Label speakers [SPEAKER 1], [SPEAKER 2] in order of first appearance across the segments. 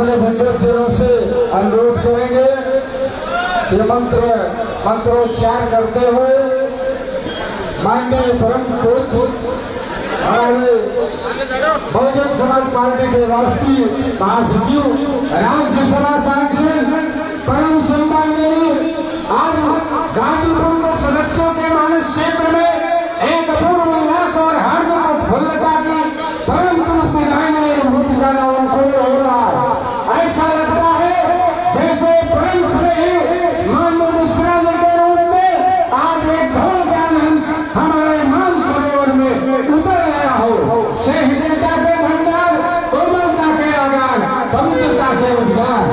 [SPEAKER 1] अपने बंधुजनों से अनुरोध करेंगे कि मंत्रोच्चार करते हुए माननीय परम पूज्य हमारे बहुजन समाज पार्टी के राष्ट्रीय महासचिव राज्यसभा सांसद परम सम्माननीय आज गाजीपुर के सदस्यों के मानस क्षेत्र में एक अपूर्व उल्लास और हर्ष और फुल्लता की परम तृप्तिदायी अनुभूति का अवसर हो रहा है। ऐसा लगता है जैसे परम श्रेय मानव मिश्रा जी के रूप में आज एक ढोल ज्ञान हमारे मान सरोवर में उतर गया हो। सहृदयता के भंडार, कोमलता के आगार, पवित्रता के उद्गार।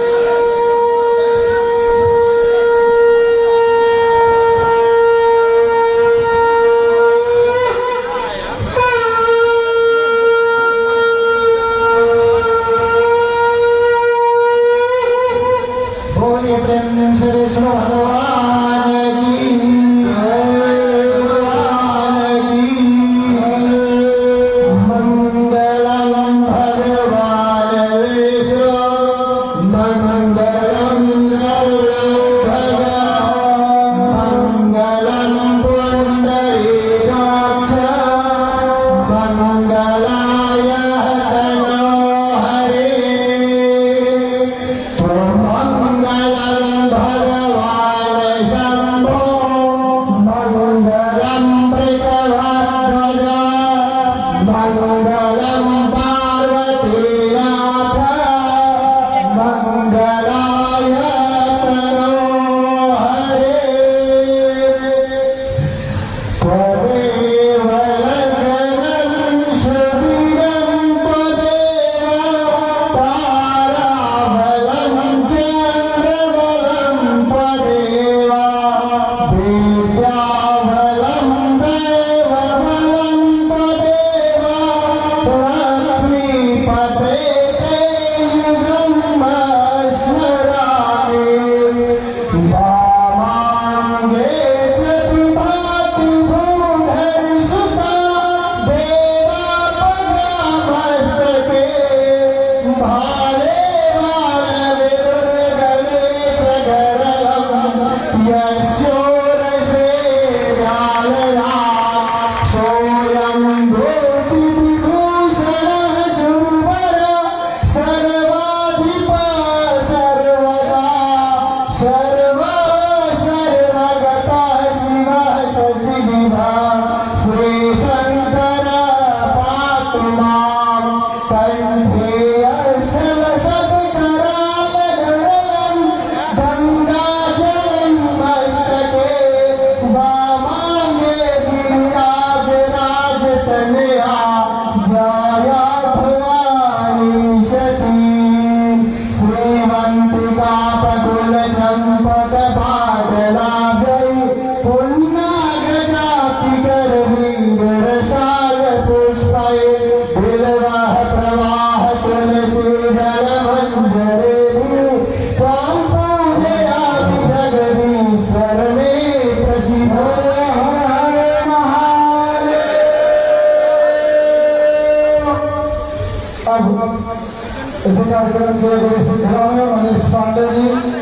[SPEAKER 1] इसी कार्यक्रम के बड़े सिद्धांत में मनीष पांडे जी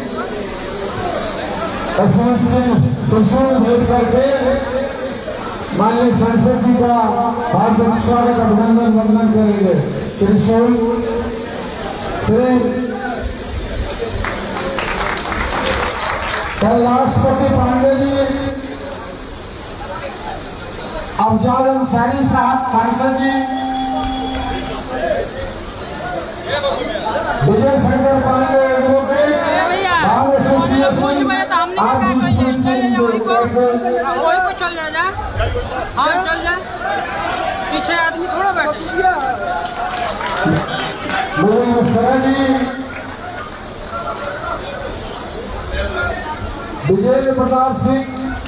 [SPEAKER 1] त्रिशूल भेंट करके माननीय सांसद जी का हार्दिक स्वागत अभिनंदन वंदन करेंगे। त्रिशूल श्री कैलाशपति पांडे जी, अफजाल अंसारी साहब सांसद जी, विजय शंकर पांडे एडवोकेट,
[SPEAKER 2] कोई को चल जा। हाँ चल जा, पीछे आदमी थोड़ा बैठे।
[SPEAKER 1] विजय प्रताप सिंह,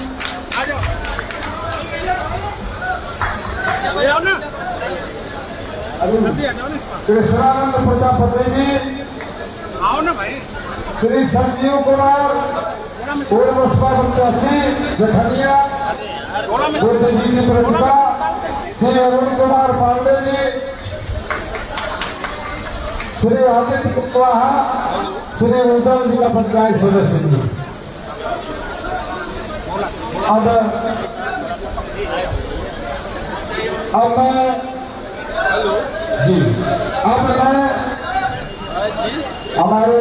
[SPEAKER 1] कृष्णानंद प्रजापति जी,
[SPEAKER 2] आओ ना भाई।
[SPEAKER 1] श्री संजीव कुमार पूर्व प्रत्याशी जखनिया, बुद्ध जी की प्रतिभा श्री अरुण कुमार पांडे जी, श्री आदित्य कुशवाहा, श्री उद्धव जिला पंचायत सदस्य जी। अब मैं जी अब मैं हमारे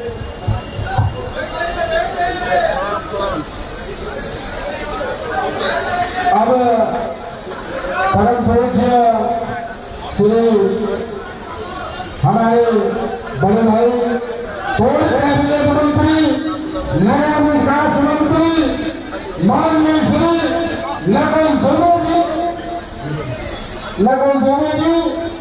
[SPEAKER 1] अब परम पूज्य श्री हमारे बड़े भाई पूर्व कैबिनेट मंत्री, नया विकास मंत्री माननीय श्री लगन दुबे जी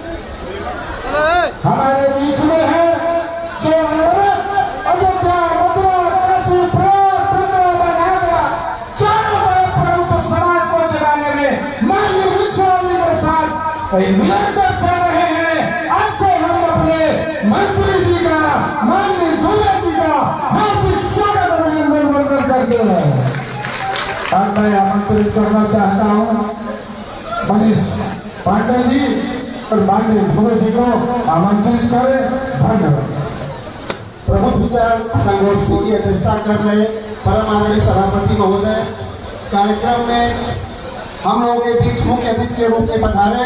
[SPEAKER 1] हमारे बीच में है, जो अयोध्या, मथुरा, काशी, प्रयागराज चारों प्रमुख समाज को जगाने में माननीय विश्वास जी के साथ निरंतर चल रहे हैं। आज से हम अपने मंत्री जी का, माननीय दुबे जी का हार्दिक स्वागत अभिनंदन करते हैं। अब मैं आमंत्रित करना चाहता हूँ मनीष पांडे जी और माननीय दुबे जी को आमंत्रित करें। धन्यवाद।
[SPEAKER 3] प्रमुख विचार संगोष्ठी की अध्यक्षता कर रहे परम आदरणीय सभापति महोदय, कार्यक्रम में हम लोगों के बीच मुख्य अतिथि के रूप में पधारे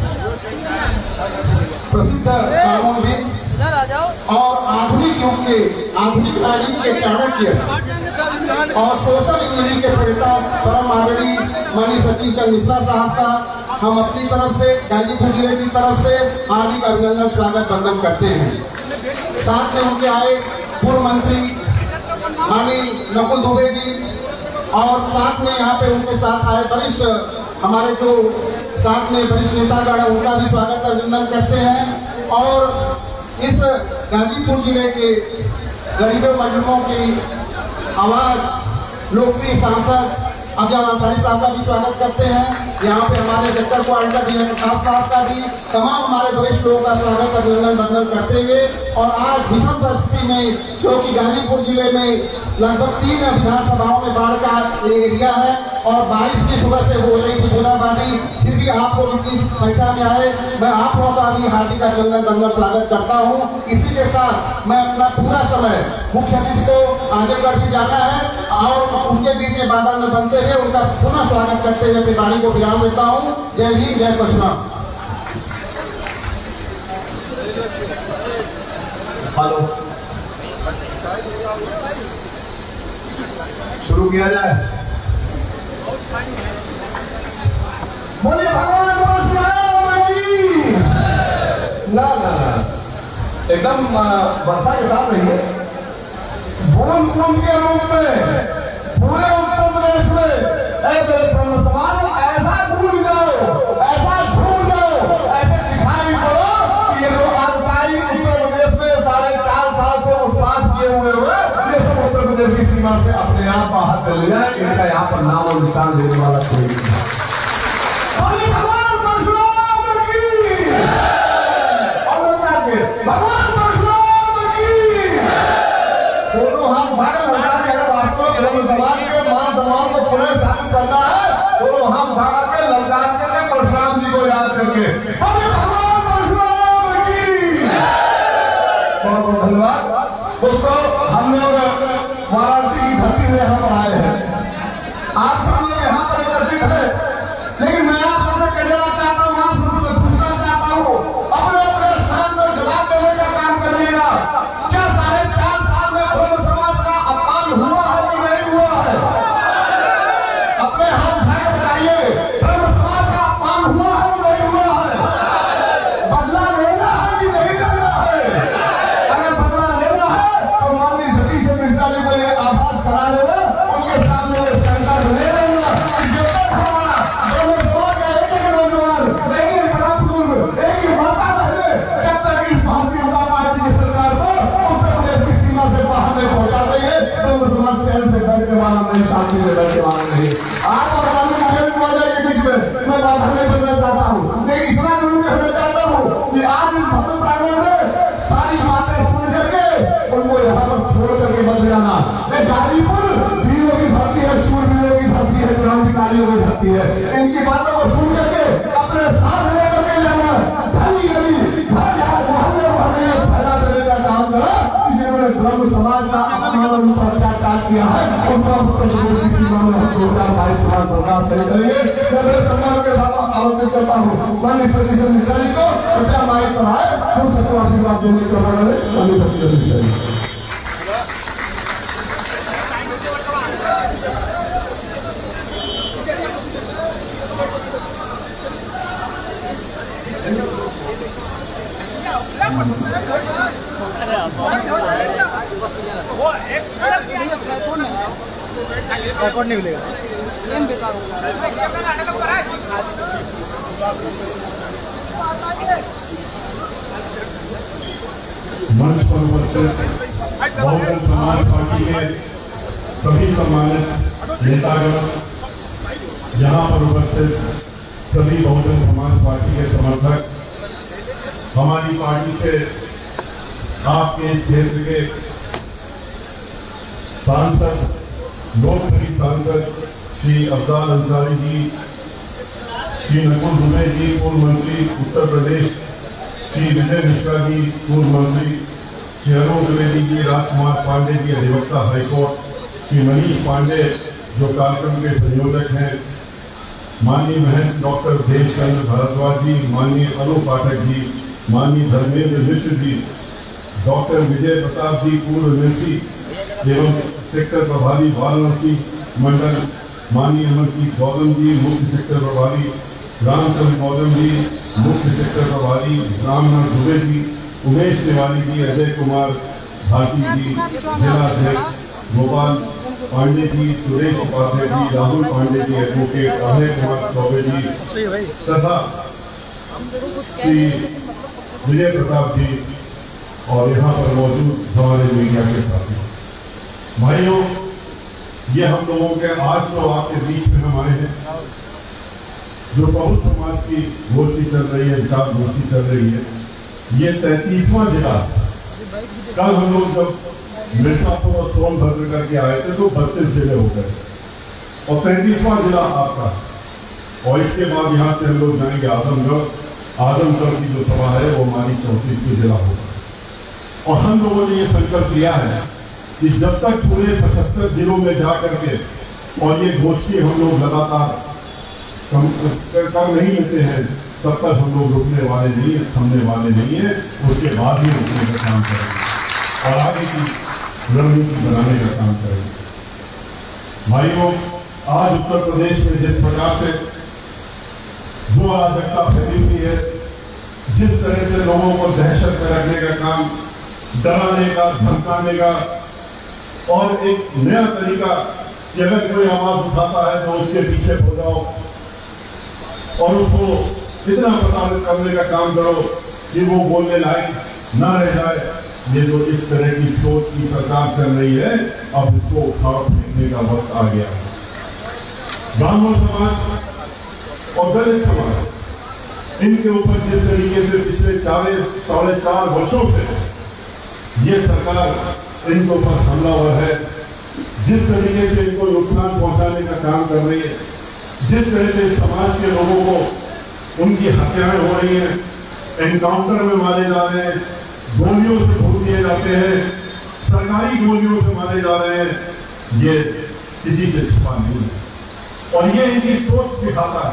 [SPEAKER 3] प्रसिद्ध कानूनविद और आधुनिक युग के, आधुनिक राजनीति के चाणक्य और सोशल इंजीनियरिंग के प्रणेता परम आदरणीय माननीय सतीश चंद्र मिश्रा साहब का हम अपनी तरफ से, गाजीपुर जिले की तरफ से हार्दिक अभिनंदन, स्वागत, वंदन करते हैं। साथ में उनके आए पूर्व मंत्री माननीय नकुल दुबे जी और साथ में यहाँ पे उनके साथ आए वरिष्ठ हमारे जो साथ में वरिष्ठ नेतागण हैं, उनका भी स्वागत अभिनंदन करते हैं। और इस गाजीपुर जिले के गरीबों मजलूमों की आवाज लोकप्रिय सांसद अफजाल अंसारी साहब का भी स्वागत करते हैं। यहाँ पे हमारे सेक्टर कोऑर्डिनेटर डी प्रताप साहब का भी, तमाम हमारे वरिष्ठ लोगों का स्वागत अभिनंदन वंदन करते हुए, और आज विषम परिस्थिति में जो कि गाजीपुर जिले में लगभग 3 विधानसभाओं में बाढ़ का एरिया है और बारिश की सुबह से हो रही थी बूंदाबांदी, फिर भी आप लोग इतनी संख्या में आए, मैं आप लोगों का भी हार्दिक अभिनंदन वंदन स्वागत करता हूँ। इसी के साथ मैं अपना पूरा समय मुख्य अतिथि को आजमगढ़ भी जाना है और उनके बीच में बाधा न बनते हुए उनका पुनः स्वागत करते हुए अपनी वाणी को विराम देता हूँ। जय भीम, जय परशुराम।
[SPEAKER 4] हेलो, शुरू किया जाए। बोलिए भगवान परशुराम की। ना ना ना, एकदम वर्षा के साथ नहीं है, बूंद बूंद के रूप में पूरे उत्तर प्रदेश में ऐसे समाज ऐसा भूल जाओ, ऐसा झूम जाओ, ऐसे दिखाई पड़ो कि ये लोग आजताई उत्तर प्रदेश में 4.5 साल से उत्पाद किए हुए ये सब उत्तर प्रदेश की सीमा से अपने आप बाहर चले जाए। इनका यहाँ पर नाम और निशान देने वाला कोई नहीं। भगवान परशुराम की, भगवान परशुराम की। दोनों हाथ भाग लगा के अगर वास्तव में समाज के मान सम्मान को पुनः स्थापित करना है, दोनों हाथ भाग के ललकार के परशुराम जी को याद करके भगवान परशुराम की। बहुत बहुत धन्यवाद दोस्तों। हम लोग वाराणसी की धरती में यहाँ पर आए हैं, आप सब लोग यहाँ पर एकत्रित है, लेकिन मैं आप सबसे कहना चाहता हूँ, आप सबसे पूछना चाहता हूँ, अपने अपने स्थान पर जवाब देने का काम करिएगा। क्या 4.5 साल में ब्रह्म समाज का अपमान हुआ है कि नहीं हुआ है? अपने हाथ उठाए बताइए, ब्रह्म समाज का अपमान हुआ है कि नहीं हुआ है? बदला लेना है कि नहीं लेना है? अगर बदला लेना है तो माननीय सतीश चंद्र मिश्रा जी को ये आभास करा लेना, उनके सामने शंका ले लेना कि जब तक हमारा ब्रह्म समाज का एक एक नौजवान, एक ही बड़ा बुजुर्ग, एक ही माता बहने जब तक इस भारतीय जनता पार्टी की सरकार को उत्तर प्रदेश की सीमा से बाहर नहीं पहुंचा रही है, ब्रह्म समाज चैन से बैठने वाला नहीं, शांति से बैठने वाला नहीं। आप और माननीय मुख्यमंत्री के बीच में मैं बाधा नहीं बनना चाहता हूँ, लेकिन इतना जरूर कहना चाहता हूँ कि आज इस भव्य प्रांगण में सारी बातें सुन करके उनको यहाँ पर छोड़ करके मत जाना। गाजीपुर वीरों की धरती है, शूरवीरों की धरती है, क्रांतिकारियों की धरती है। इनकी बातों को सुन करके अपने साथ लेकर के जाना, गली गली घर मोहल्ले उत्तर प्रदेश की सीमा में हम 2022 प्रोग्राम तय करेंगे। मैं सम्मान के साथ आमंत्रित करता हूँ माननीय सतीश चंद्र मिश्रा जी को, कृपया माइक पर आए, हम सबको आशीर्वाद देने के लिए माननीय सतीश चंद्र मिश्रा जी।
[SPEAKER 2] रिकॉर्ड नहीं मिलेगा, गेम बेकार होगा।
[SPEAKER 5] मंच पर उपस्थित बहुजन समाज पार्टी के सभी सम्मानित नेतागण, यहाँ पर उपस्थित सभी बहुजन समाज पार्टी के समर्थक, हमारी पार्टी से आपके इस क्षेत्र के सांसद, लोकप्रिय सांसद श्री अफजाल अंसारी जी, श्री नकुल दुबे जी पूर्व मंत्री उत्तर प्रदेश, श्री विजय मिश्रा जी पूर्व मंत्री, श्री अरुण द्विवेदी जी, राजकुमार पांडे जी अधिवक्ता हाईकोर्ट, श्री मनीष पांडे जो कार्यक्रम के संयोजक हैं, माननीय महंत डॉक्टर देश चंद्र भारद्वाज जी, माननीय अनु पाठक जी, माननीय धर्मेंद्र मिश्र जी, डॉक्टर विजय प्रताप जी पूर्व एमएलसी एवं सेक्टर प्रभारी वाराणसी मंडल, माननीय अमरजीत गौतम जी मुख्य सेक्टर प्रभारी, रामचंद्र गौतम जी मुख्य सेक्टर प्रभारी, रामनाथ दुबे जी, उमेश तिवारी जी, अजय कुमार भारती जी जिला अध्यक्ष, गोपाल पांडे जी, सुरेश उपाध्याय जी, राहुल पांडे जी एडवोकेट, अभय कुमार चौबे जी तथा श्री विजय प्रताप जी और यहाँ पर मौजूद हमारे मीडिया के साथी भाइयों, ये हम लोगों के आज जो आपके बीच में हमारे हैं, जो बहुत समाज की गोष्ठी चल रही है, विचार गोष्ठी चल रही है, ये 33वां जिला। कल हम लोग जब मिर्जापुर और सोनभद्र करके आए थे तो 32 जिले हो गए और 33वां जिला आपका। और इसके बाद यहाँ से हम लोग जाएंगे आजमगढ़। आजमगढ़ की जो सभा है वो हमारी 34वीं जिला होगा। और हम लोगों ने ये संकल्प लिया है कि जब तक पूरे 75 जिलों में जा करके और ये गोष्ठी हम लोग लगातार कर नहीं लेते हैं, तब तक हम लोग रुकने वाले नहीं है, थमने वाले नहीं है। उसके बाद ही रुकने का काम करेंगे और आगे की रणनीति बनाने का काम करेंगे। भाइयों, आज उत्तर प्रदेश में जिस प्रकार से जो अराजकता फैली हुई है, जिस तरह से लोगों को दहशत में रखने का काम, डराने का, धमकाने का और एक नया तरीका कि अगर कोई आवाज उठाता है तो उसके पीछे हो जाओ और उसको इतना प्रताड़ित करने का काम करो कि वो बोलने लायक ना रह जाए। ये जो इस तरह की सोच की सरकार चल रही है, अब इसको उखाड़ फेंकने का वक्त आ गया है। ब्राह्मण समाज और दलित समाज, इनके ऊपर जिस तरीके से पिछले 4.5 वर्षों से ये सरकार इनके ऊपर हमलावर है, जिस तरीके से इनको नुकसान पहुंचाने का काम कर रही है, जिस तरह से समाज के लोगों को उनकी हत्याएं हो रही हैं, एनकाउंटर में मारे जा रहे हैं, गोलियों से भून दिए जाते हैं, सरकारी गोलियों से मारे जा रहे हैं, ये किसी से छिपा नहीं है। और ये इनकी सोच दिखाता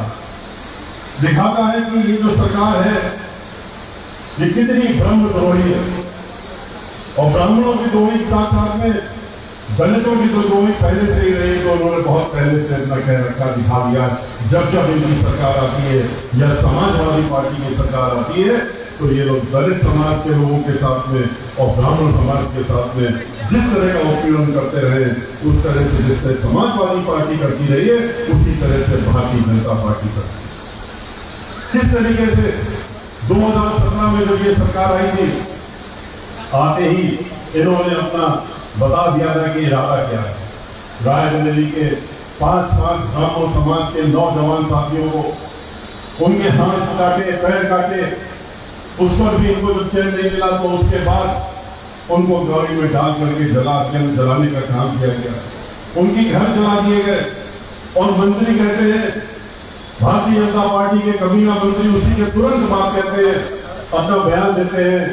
[SPEAKER 5] है कि ये जो सरकार है ये कितनी ब्रह्मद्रोही है। और ब्राह्मणों की द्रोही के साथ साथ में दलितों की तो द्रोही पहले से ही रही, तो उन्होंने बहुत पहले से अपना कह रखा, दिखा दिया। जब जब इनकी सरकार आती है या समाजवादी पार्टी की सरकार आती है तो ये लोग दलित समाज के लोगों के साथ में और ब्राह्मण समाज के साथ में जिस तरह का उत्पीड़न करते रहे, उस तरह से जिस तरह समाजवादी पार्टी करती रही है, उसी तरह से भारतीय जनता पार्टी करती है। किस तरीके से 2017 में जब ये सरकार आई थी, आते ही इन्होंने अपना बता दिया था कि इरादा क्या है। रायबरेली के 5 ब्राह्मण समाज के नौजवान साथियों को उनके हाथ काटे, पैर काटे, उस पर भी इनको जब चैन नहीं मिला तो उसके बाद उनको गाड़ी में डाल करके जलाने का काम किया गया। उनकी घर जला दिए गए और मंत्री कहते हैं, भारतीय जनता पार्टी के कमीना मंत्री उसी के तुरंत बाद कहते हैं, अपना बयान देते हैं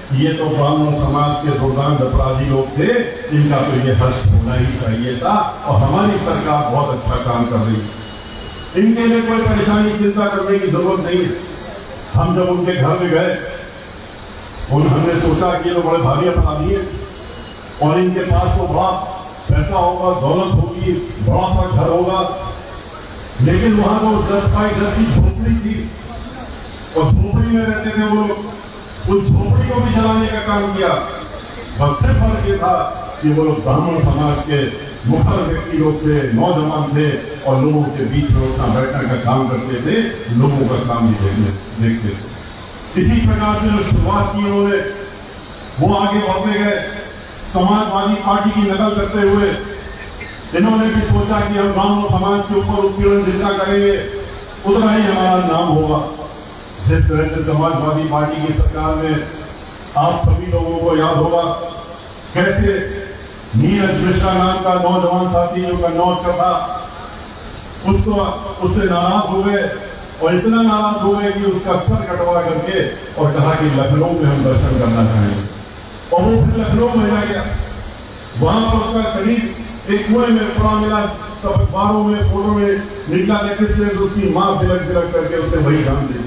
[SPEAKER 5] ये तो ब्राह्मण समाज के दुर्दांत अपराधी लोग थे, इनका तो ये हर्ष होना ही चाहिए था। और हमारी सरकार बहुत अच्छा काम कर रही है, इनके लिए कोई परेशानी चिंता करने की जरूरत नहीं है। हम जब उनके घर में गए और हमने सोचा कि ये तो बड़े भारी अपराधी है और इनके पास तो बड़ा पैसा होगा, दौलत होगी, बड़ा सा घर होगा, लेकिन वहां तो 10 बाई 10 की झोपड़ी थी और झोपड़ी में रहते थे वो लोग। उस झोपड़ी को भी जलाने का काम किया। बस सिर्फ फर्क ये था कि वो लोग ब्राह्मण समाज के मुखर व्यक्ति लोग थे, नौजवान थे और लोगों के बीच में उठना बैठने का काम करते थे, लोगों का काम भी देखते थे। इसी प्रकार से जो शुरुआत की उन्होंने, वो आगे बढ़ते गए। समाजवादी पार्टी की नकल करते हुए इन्होंने भी सोचा कि हम ब्राह्मण समाज के ऊपर उत्पीड़न जितना करेंगे उतना ही हमारा नाम होगा। जिस तरह से समाजवादी पार्टी की सरकार में आप सभी लोगों को याद होगा कैसे नीरज मिश्रा नाम का नौजवान साथी जो कन्नौज का था, उससे नाराज हो गए और इतना नाराज हो गए कि उसका सर कटवा करके और कहा कि लखनऊ में हम दर्शन करना चाहेंगे। और वो फिर लखनऊ में आ गया। वहां पर उसका शरीर एक कुएं में पड़ा मिला, सब अखबारों में फोटो में निकला, लेकिन से उसकी मां बिलक बिलक करके उसे वही जान देती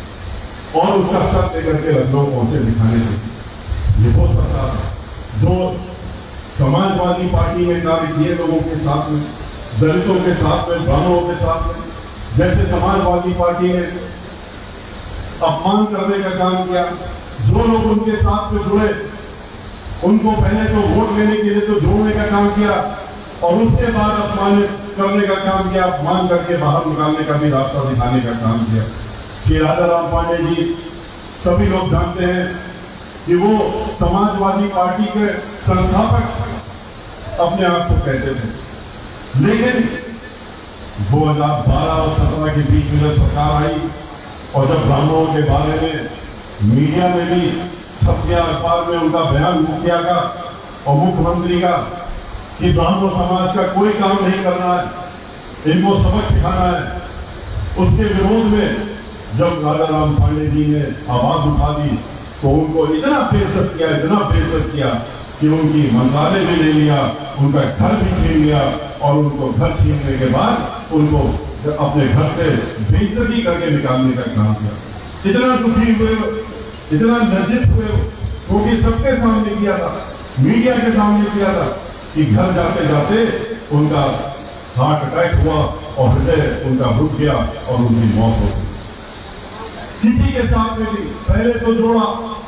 [SPEAKER 5] और उसका सर लेकर के लखनऊ पहुंचे दिखाने के लिए। वो सरकार जो समाजवादी पार्टी में कार्य किए लोगों के साथ में, दलितों के साथ में, ब्राह्मणों के साथ में, जैसे समाजवादी पार्टी ने अपमान करने का काम किया, जो लोग उनके साथ में जुड़े उनको पहले तो वोट लेने के लिए तो जोड़ने का काम किया और उसके बाद अपमान करने का काम किया, अपमान करके बाहर निकालने का भी रास्ता दिखाने का काम किया। श्री राजाराम पांडे जी सभी लोग जानते हैं कि वो समाजवादी पार्टी के संस्थापक अपने आप को कहते थे, लेकिन 2012 और 17 के बीच में जब सरकार आई और जब ब्राह्मणों के बारे में मीडिया में भी छप गया, अखबार में उनका बयान मुखिया का और मुख्यमंत्री का कि ब्राह्मण समाज का कोई काम नहीं करना है, इनको सबक सिखाना है, उसके विरोध में जब राजाराम पांडे जी ने आवाज उठा दी तो उनको इतना बेइज्जत किया कि उनकी मंत्रालय भी ले लिया, उनका घर भी छीन लिया और उनको घर छीनने के बाद उनको अपने घर से बेइज्जती करके निकालने का काम किया। इतना दुखी हुए, इतना लज्जित हुए, क्योंकि सबके सामने किया था, मीडिया के सामने किया था कि घर जाते जाते उनका हार्ट अटैक हुआ और हृदय उनका रुक गया और उनकी मौत हो गई। किसी के साथ में भी पहले तो जोड़ा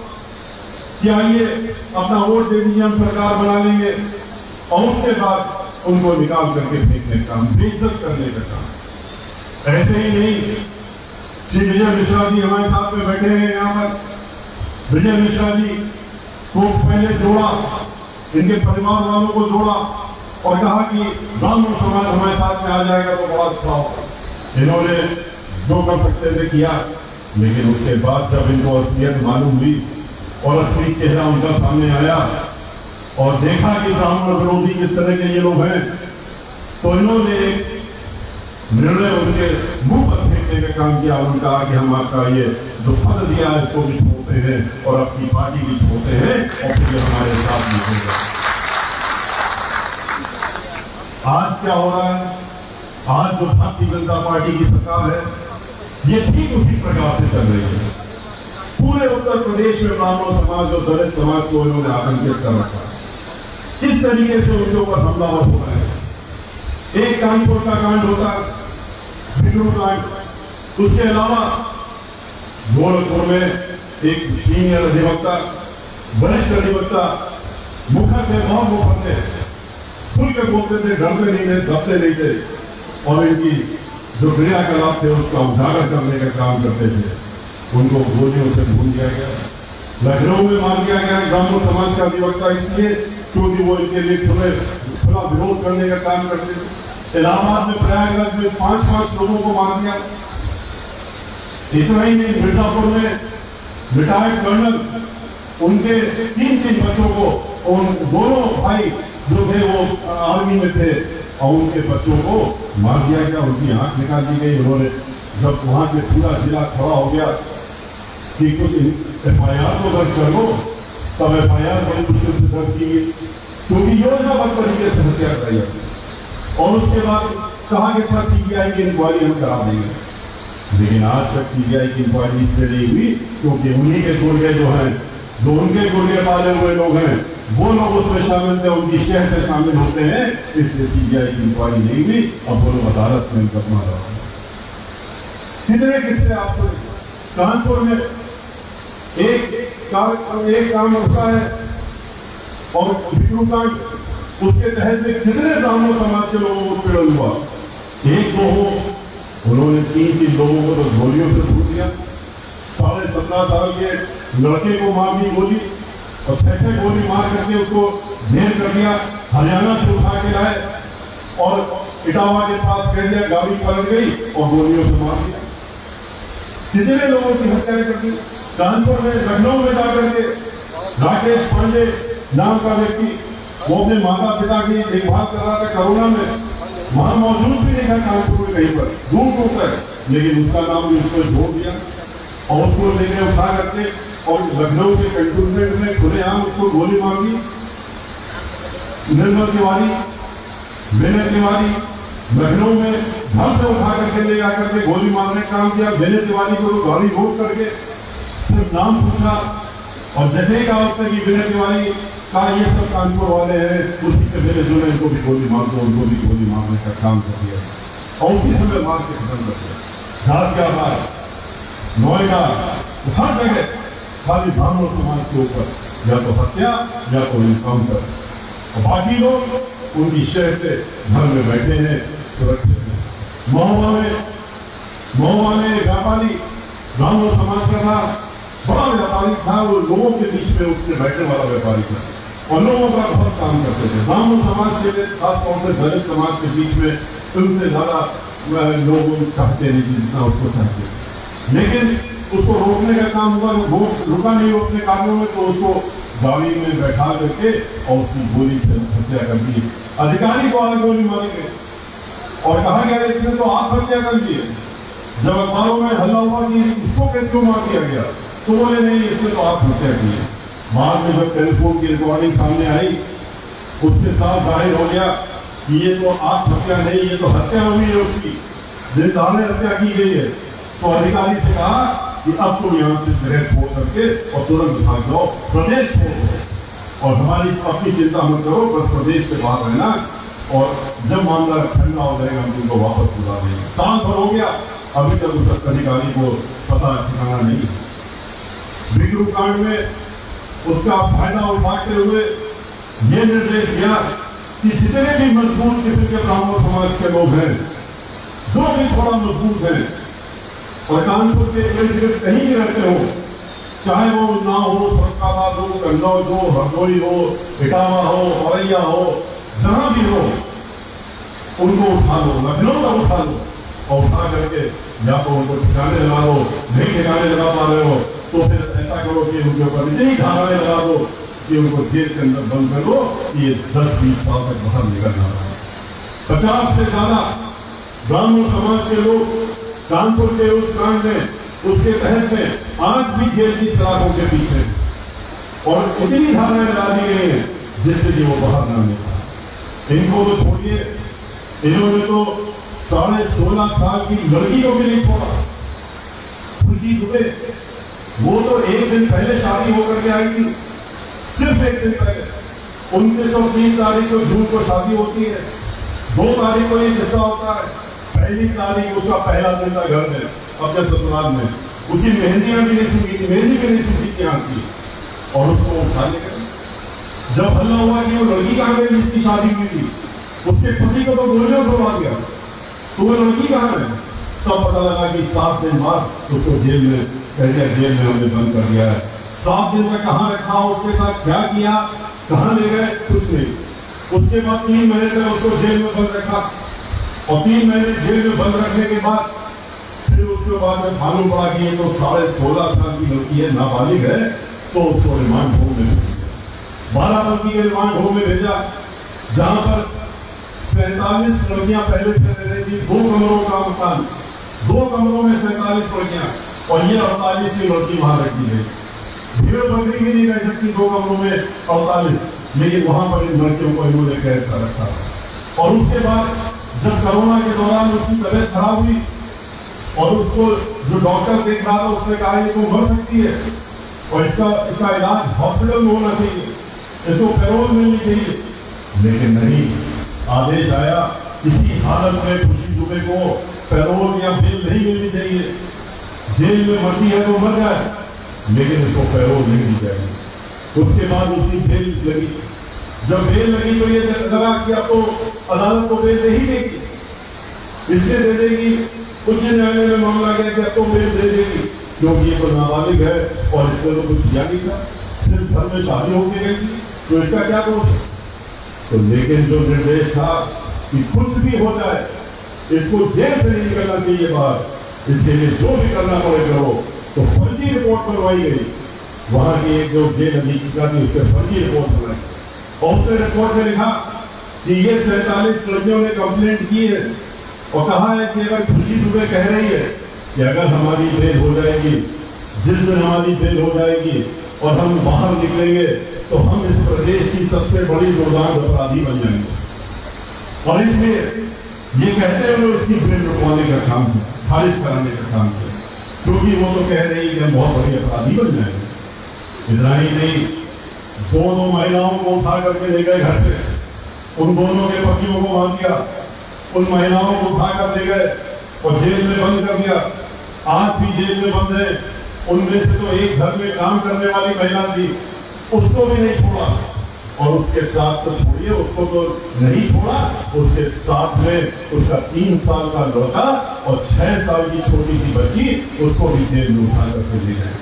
[SPEAKER 5] कि आइए अपना वोट दे दीजिए, हम सरकार बना लेंगे, और उसके बाद उनको निकाल करके फेंकने का काम, बेइज्जत करने का काम। ऐसे ही नहीं, श्री विजय मिश्रा जी हमारे साथ में बैठे हैं यहाँ पर। विजय मिश्रा जी को पहले जोड़ा, इनके परिवार वालों को जोड़ा और कहा कि ब्राह्मण समाज हमारे साथ में आ जाएगा तो बड़ा अच्छा होगा। इन्होंने जो कर सकते थे किया, लेकिन उसके बाद जब इनको असलियत मालूम हुई और असली चेहरा उनका सामने आया और देखा कि ब्राह्मण विरोधी किस तरह के ये लोग हैं, तो इन्होंने एक निर्णय उनके मुंह पर फेंकने का काम किया। उन्होंने कहा कि हम आपका ये जो पद दिया है इसको भी छोड़ते हैं और अपनी पार्टी भी छोड़ते हैं और फिर हमारे साथ निकलेगा। आज क्या हो रहा है? आज जो भारतीय जनता पार्टी की सरकार है ये ठीक उसी प्रकार से चल रही है। पूरे उत्तर प्रदेश में ब्राह्मण समाज और दलित समाज को इन्होंने आतंकित कर रखा है। किस तरीके से उनके ऊपर हमलावर हो रहे हैं। एक कानपुर का कांड होता है, भिंडरू कांड, उसके अलावा गोरखपुर में एक सीनियर अधिवक्ता, वरिष्ठ अधिवक्ता, मुखर थे, बहुत मुखर थे, खुल के बोलते थे, डरते नहीं थे, दबते नहीं थे और इनकी जो क्रियाकलाप थे उसका उजागर करने का काम करते थे। उनको गोलियों से भून दिया गया। लखनऊ में मार दिया गया ब्राह्मण समाज का अधिवक्ता इसलिए क्योंकि वो इनके लिए खुला विरोध करने का काम करते थे। इलाहाबाद में, प्रयागराज में 5 लोगों को मार दिया। इतना ही नहीं, मिर्जापुर में रिटायर्ड कर्नल, उनके 3 बच्चों को, उन दोनों भाई जो थे वो आर्मी में थे और उनके बच्चों को मार दिया गया, उनकी आंख निकाल दी गई। उन्होंने जब वहां के पूरा जिला खड़ा हो गया कि कुछ FIR को दर्ज कर लो, तब FIR बड़ी मुश्किल से दर्ज की गई, क्योंकि योजनाबद्ध तरीके से हत्या कराई जाती। और उसके बाद कहा कि अच्छा CBI की इंक्वायरी हम करा देंगे, लेकिन आज तक CBI की इंक्वायरी इसलिए नहीं हुई क्योंकि उन्हीं के गुर्गे जो हैं, जो उनके गुर्गे पाले हुए लोग हैं, वो लोग उसमें शामिल थे, उनकी शहर से शामिल होते हैं, इसलिए CBI की इंक्वायरी नहीं हुई। अब वो लोग अदालत में मुकदमा लड़ा। कितने किस्से आपको कानपुर में एक काम होता है और भिक्षु कांड, उसके तहत में कितने ब्राह्मण समाज के लोगों को पीड़न हुआ। एक दो हो, उन्होंने 3 लोगों को तो गोलियों से भूल दिया। 17.5 साल के लड़के को मार दी गोली और 6 गोली मार करके उसको ढेर कर दिया। हरियाणा से उठा के लाए और इटावा के पास कर दिया, गाड़ी पलट गई और गोलियों से मार दिया। कितने लोगों की हत्या कर दी। कानपुर में, लखनऊ में जाकर के राकेश पांडे नाम का व्यक्ति, वो अपने माता पिता की देखभाल कर रहा था कोरोना में, वहां मौजूद भी नहीं था कानपुर में कहीं पर, दूर तक, लेकिन उसका नाम भी उसको छोड़ दिया और उसको लेके उठा करके और लखनऊ के कंटोनमेंट में खुलेआम उसको गोली मार दी। निर्मल तिवारी, विनय तिवारी लखनऊ में घर से उठा करके ले आकर के गोली मारने का काम किया। विनय तिवारी को गाड़ी रोक करके सिर्फ नाम पूछा और जैसे ही कहा उसने कि विनय तिवारी का ये सब कानपुर वाले हैं, उसी से मेरे जो है इनको भी गोली मार दो, उनको भी गोली मारने का काम कर दिया और उसी समय मार के खत्म कर दिया। झारखंड, नोएडा, हर जगह खाली ब्राह्मण समाज के ऊपर या तो हत्या या तो इनकाउंटर, और बाकी लोग उनकी शहर से घर में बैठे हैं, सुरक्षित हैं। महोबा में व्यापारी ब्राह्मण समाज का था, बड़ा व्यापारी था, वो लोगों के बीच में उठने बैठने वाला व्यापारी था और लोगों का बहुत काम करते थे। ब्राह्मण समाज के लिए, खासतौर से दलित समाज के बीच में उनसे ज्यादा लोग चाहते नहीं जितना उसको चाहते, लेकिन उसको रोकने का काम हुआ, रुका नहीं रोकने कारणों में, तो उसको गाड़ी में बैठा करके और उसकी गोली से हत्या कर दी। अधिकारी को अलग गोली मारी गई और कहा गया इसने तो आत्महत्या कर दी। जब अखबारों में हल्ला हुआ कि इसको क्यों मार दिया गया, तो बोले नहीं इसने तो आत्महत्या की है। बाद में जब टेलीफोन की रिकॉर्डिंग सामने आई, उससे साफ जाहिर हो गया कि ये तो आत्महत्या नहीं, ये तो हत्या हुई है, उसकी निर्धारण हत्या की गई है। तो अधिकारी से कहा कि अब तुम यहाँ से गृह छोड़ करके और तुरंत भाग जाओ, प्रदेश छोड़ दो और हमारी अपनी चिंता मत करो, बस प्रदेश से बाहर रहना और जब मामला ठंडा हो जाएगा हम तुमको वापस बुला देंगे। साल भर हो गया, अभी तक उस अधिकारी को पता ठिकाना नहीं। भिक्षु कांड में उसका फायदा उठाते हुए ये निर्देश दिया कि जितने भी मजबूत किस्म के ब्राह्मण समाज के लोग हैं, जो भी थोड़ा मजबूत है और कानपुर के इर्द गिर्द कहीं भी रहते हो, चाहे वो उन्नाव हो, फरुखाबाद हो, कन्नौज हो, हरदोई हो, इटावा हो, औरैया हो, जहां भी हो, उनको उठा लो, लखनऊ का उठा लो और उठा करके या तो उनको ठिकाने लगा दो, नहीं ठिकाने लगा पा रहे हो तो फिर ऐसा करो कि उनके ऊपर इतनी धाराएं लगा दो कि उनको जेल के अंदर बंद कर दो कि ये 10-20 साल तक बाहर निकल ना रहा है। 50 से ज्यादा ब्राह्मण समाज के लोग कानपुर के उस कांड में, उसके तहत में आज भी जेल की सलाखों के पीछे और इतनी धाराएं लगा दी गई हैं जिससे कि वो बाहर ना निकला। इनको तो छोड़िए, इन्होंने तो 16.5 साल की लड़की को भी नहीं छोड़ा। खुशी दुबे, वो तो एक दिन पहले शादी होकर के आई थी, सिर्फ एक दिन पहले 1930 तारीख को जून को शादी होती है, 2 तारीख को ये किस्सा होता है, पहली तारीख उसका पहला दिन था घर में अपने ससुराल में, उसी मेहंदियां भी नहीं सूखी थी, मेहंदी भी नहीं सूखी थी यहाँ की, और उसको उठा ले गए। जब हल्ला हुआ कि वो लड़की कहाँ गई जिसकी शादी हुई थी, उसके पति को तो गोलियों से मार दिया, तो वो लड़की कहाँ है? तब पता लगा कि 7 दिन बाद उसको जेल में कह दिया, जेल में हमने बंद कर दिया है। 7 दिन में कहाँ रखा, उसके साथ क्या किया, कहाँ ले गए, कुछ नहीं। उसके बाद 3 महीने तक उसको जेल में बंद रखा और 3 महीने जेल में बंद रखने के बाद फिर उसके बाद में मालूम पड़ा कि ये तो 16.5 साल की लड़की है, नाबालिग है, तो उसको रिमांड होम में भेजा, बाराबंकी के रिमांड होम में भेजा, जहां पर 47 लड़कियां पहले से रह रही थी। 2 कमरों का मकान, 2 कमरों में 47 लड़कियां और ये 48वीं लड़की वहां रखी गई। भेड़ बकरी भी नहीं रह सकती 2 कमरों में 45, लेकिन वहां पर इन लड़कियों को इन्होंने कैद कर रखा। और उसके बाद जब कोरोना के दौरान उसकी तबीयत खराब हुई और उसको जो डॉक्टर देख रहा था उसने कहा ये तो मर सकती है और इसका इलाज हॉस्पिटल में होना चाहिए, इसको पैरोल मिलनी चाहिए, लेकिन नहीं, आदेश आया इसी हालत में खुशी दुबे को पैरोल या बेल नहीं मिलनी चाहिए, जेल में मरती है तो मर जाए, लेकिन इसको पैरोल नहीं दी जाएगी। उसके बाद उसकी बेल लगी। जब बेल लगी तो ये लगा कि अब तो अदालत को बेल दे ही देगी, इससे दे देगी। उच्च न्यायालय में मामला गया कि अब तो बेल दे देगी, क्योंकि ये तो नाबालिग है और इससे तो कुछ किया नहीं था, सिर्फ घर में शादी होके गई थी, तो इसका क्या दोष है? तो लेकिन जो निर्देश था कि कुछ भी हो जाए इसको जेल से नहीं निकलना चाहिए बाहर, इसके लिए जो भी करना पड़े करो। तो फर्जी रिपोर्ट बनवाई गई, वहां की एक जो जेल अधीक्षिका थी उससे फर्जी रिपोर्ट बनाई और उसने रिपोर्ट में लिखा कि ये 47 लड़कियों ने कंप्लेंट की है और कहा है कि अगर खुशी दुबे कह रही है कि अगर हमारी बेल हो जाएगी, जिस दिन हमारी बेल हो जाएगी और हम बाहर निकलेंगे तो हम इस प्रदेश की सबसे बड़ी दुर्दांत अपराधी बन जाएंगे। और इसलिए ये कहते हुए उसकी बेल रुकवाने का काम किया, खारिज कराने का काम किया, क्योंकि वो तो कह रही है कि हम बहुत बड़ी अपराधी बन जाएंगे। इतना ही नहीं, दोनों महिलाओं को उठा करके ले गए घर से, उन दोनों के पतियों को मार दिया, उन महिलाओं को उठा कर ले गए और जेल में बंद कर दिया। आज भी जेल में बंद है। उनमें से तो एक घर में काम करने वाली महिला थी, उसको भी नहीं छोड़ा, और उसके साथ तो छोड़िए, उसको तो नहीं छोड़ा, उसके साथ में उसका 3 साल का लड़का और 6 साल की छोटी सी बच्ची, उसको भी जेल में उठा करके ले गए।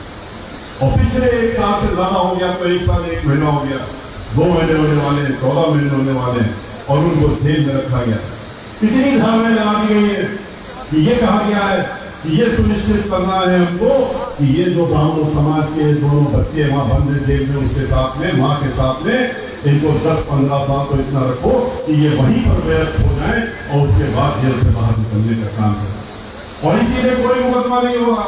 [SPEAKER 5] और पिछले 1 साल से ज्यादा हो गया, तो 1 साल 1 महीना हो गया, 2 महीने होने वाले, 14 महीने होने वाले, और उनको जेल में रखा गया। इतनी धारणाएं लगा दी गई है कि ये कहा गया है कि ये सुनिश्चित करना है हमको कि ये जो ब्राह्मण समाज के दोनों बच्चे वहां बंद है जेल में, उसके साथ में, माँ के साथ में, इनको 10-15 साल तो इतना रखो कि ये वहीं पर व्यस्त हो जाए और उसके बाद जेल से बाहर निकलने का काम करें। और इसीलिए कोई मुकदमा नहीं होगा,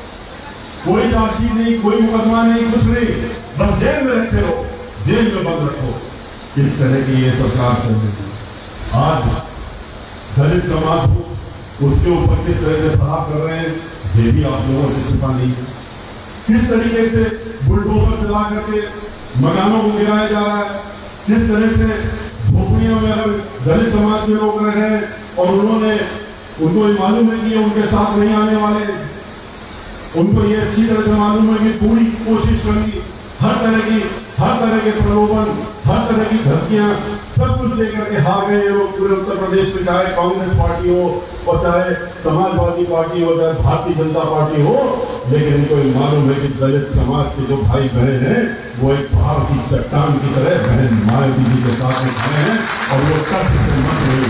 [SPEAKER 5] कोई चार्जशीट नहीं, कोई मुकदमा नहीं, कुछ नहीं, बस जेल में रखते हो, जेल में बंद रखो। इस तरह की ये सरकार चल रही है। आज दलित समाज को उसके ऊपर किस तरह से प्रहार कर रहे हैं, ये भी आप लोगों से छिपा नहीं है। किस तरीके से बुलडोजर चला करके मकानों को गिराया जा रहा है, किस तरह से झोपड़ियों में अगर दलित समाज के लोग रह रहे हैं और उनको ये मालूम है कि उनके साथ नहीं आने वाले, उनको ये अच्छी तरह से मालूम है कि पूरी कोशिश करेंगी, हर तरह के प्रलोभन, हर तरह की धमकियां, सब कुछ लेकर के हार गए लोग पूरे उत्तर प्रदेश में, चाहे कांग्रेस पार्टी हो और चाहे समाजवादी पार्टी हो, चाहे भारतीय जनता पार्टी हो। लेकिन इनको ये मालूम है कि दलित समाज के जो भाई बहन हैं वो एक पहाड़ की चट्टान की तरह बहन मायावती जी के साथ में खड़े हैं और वो कष्ट से मत नहीं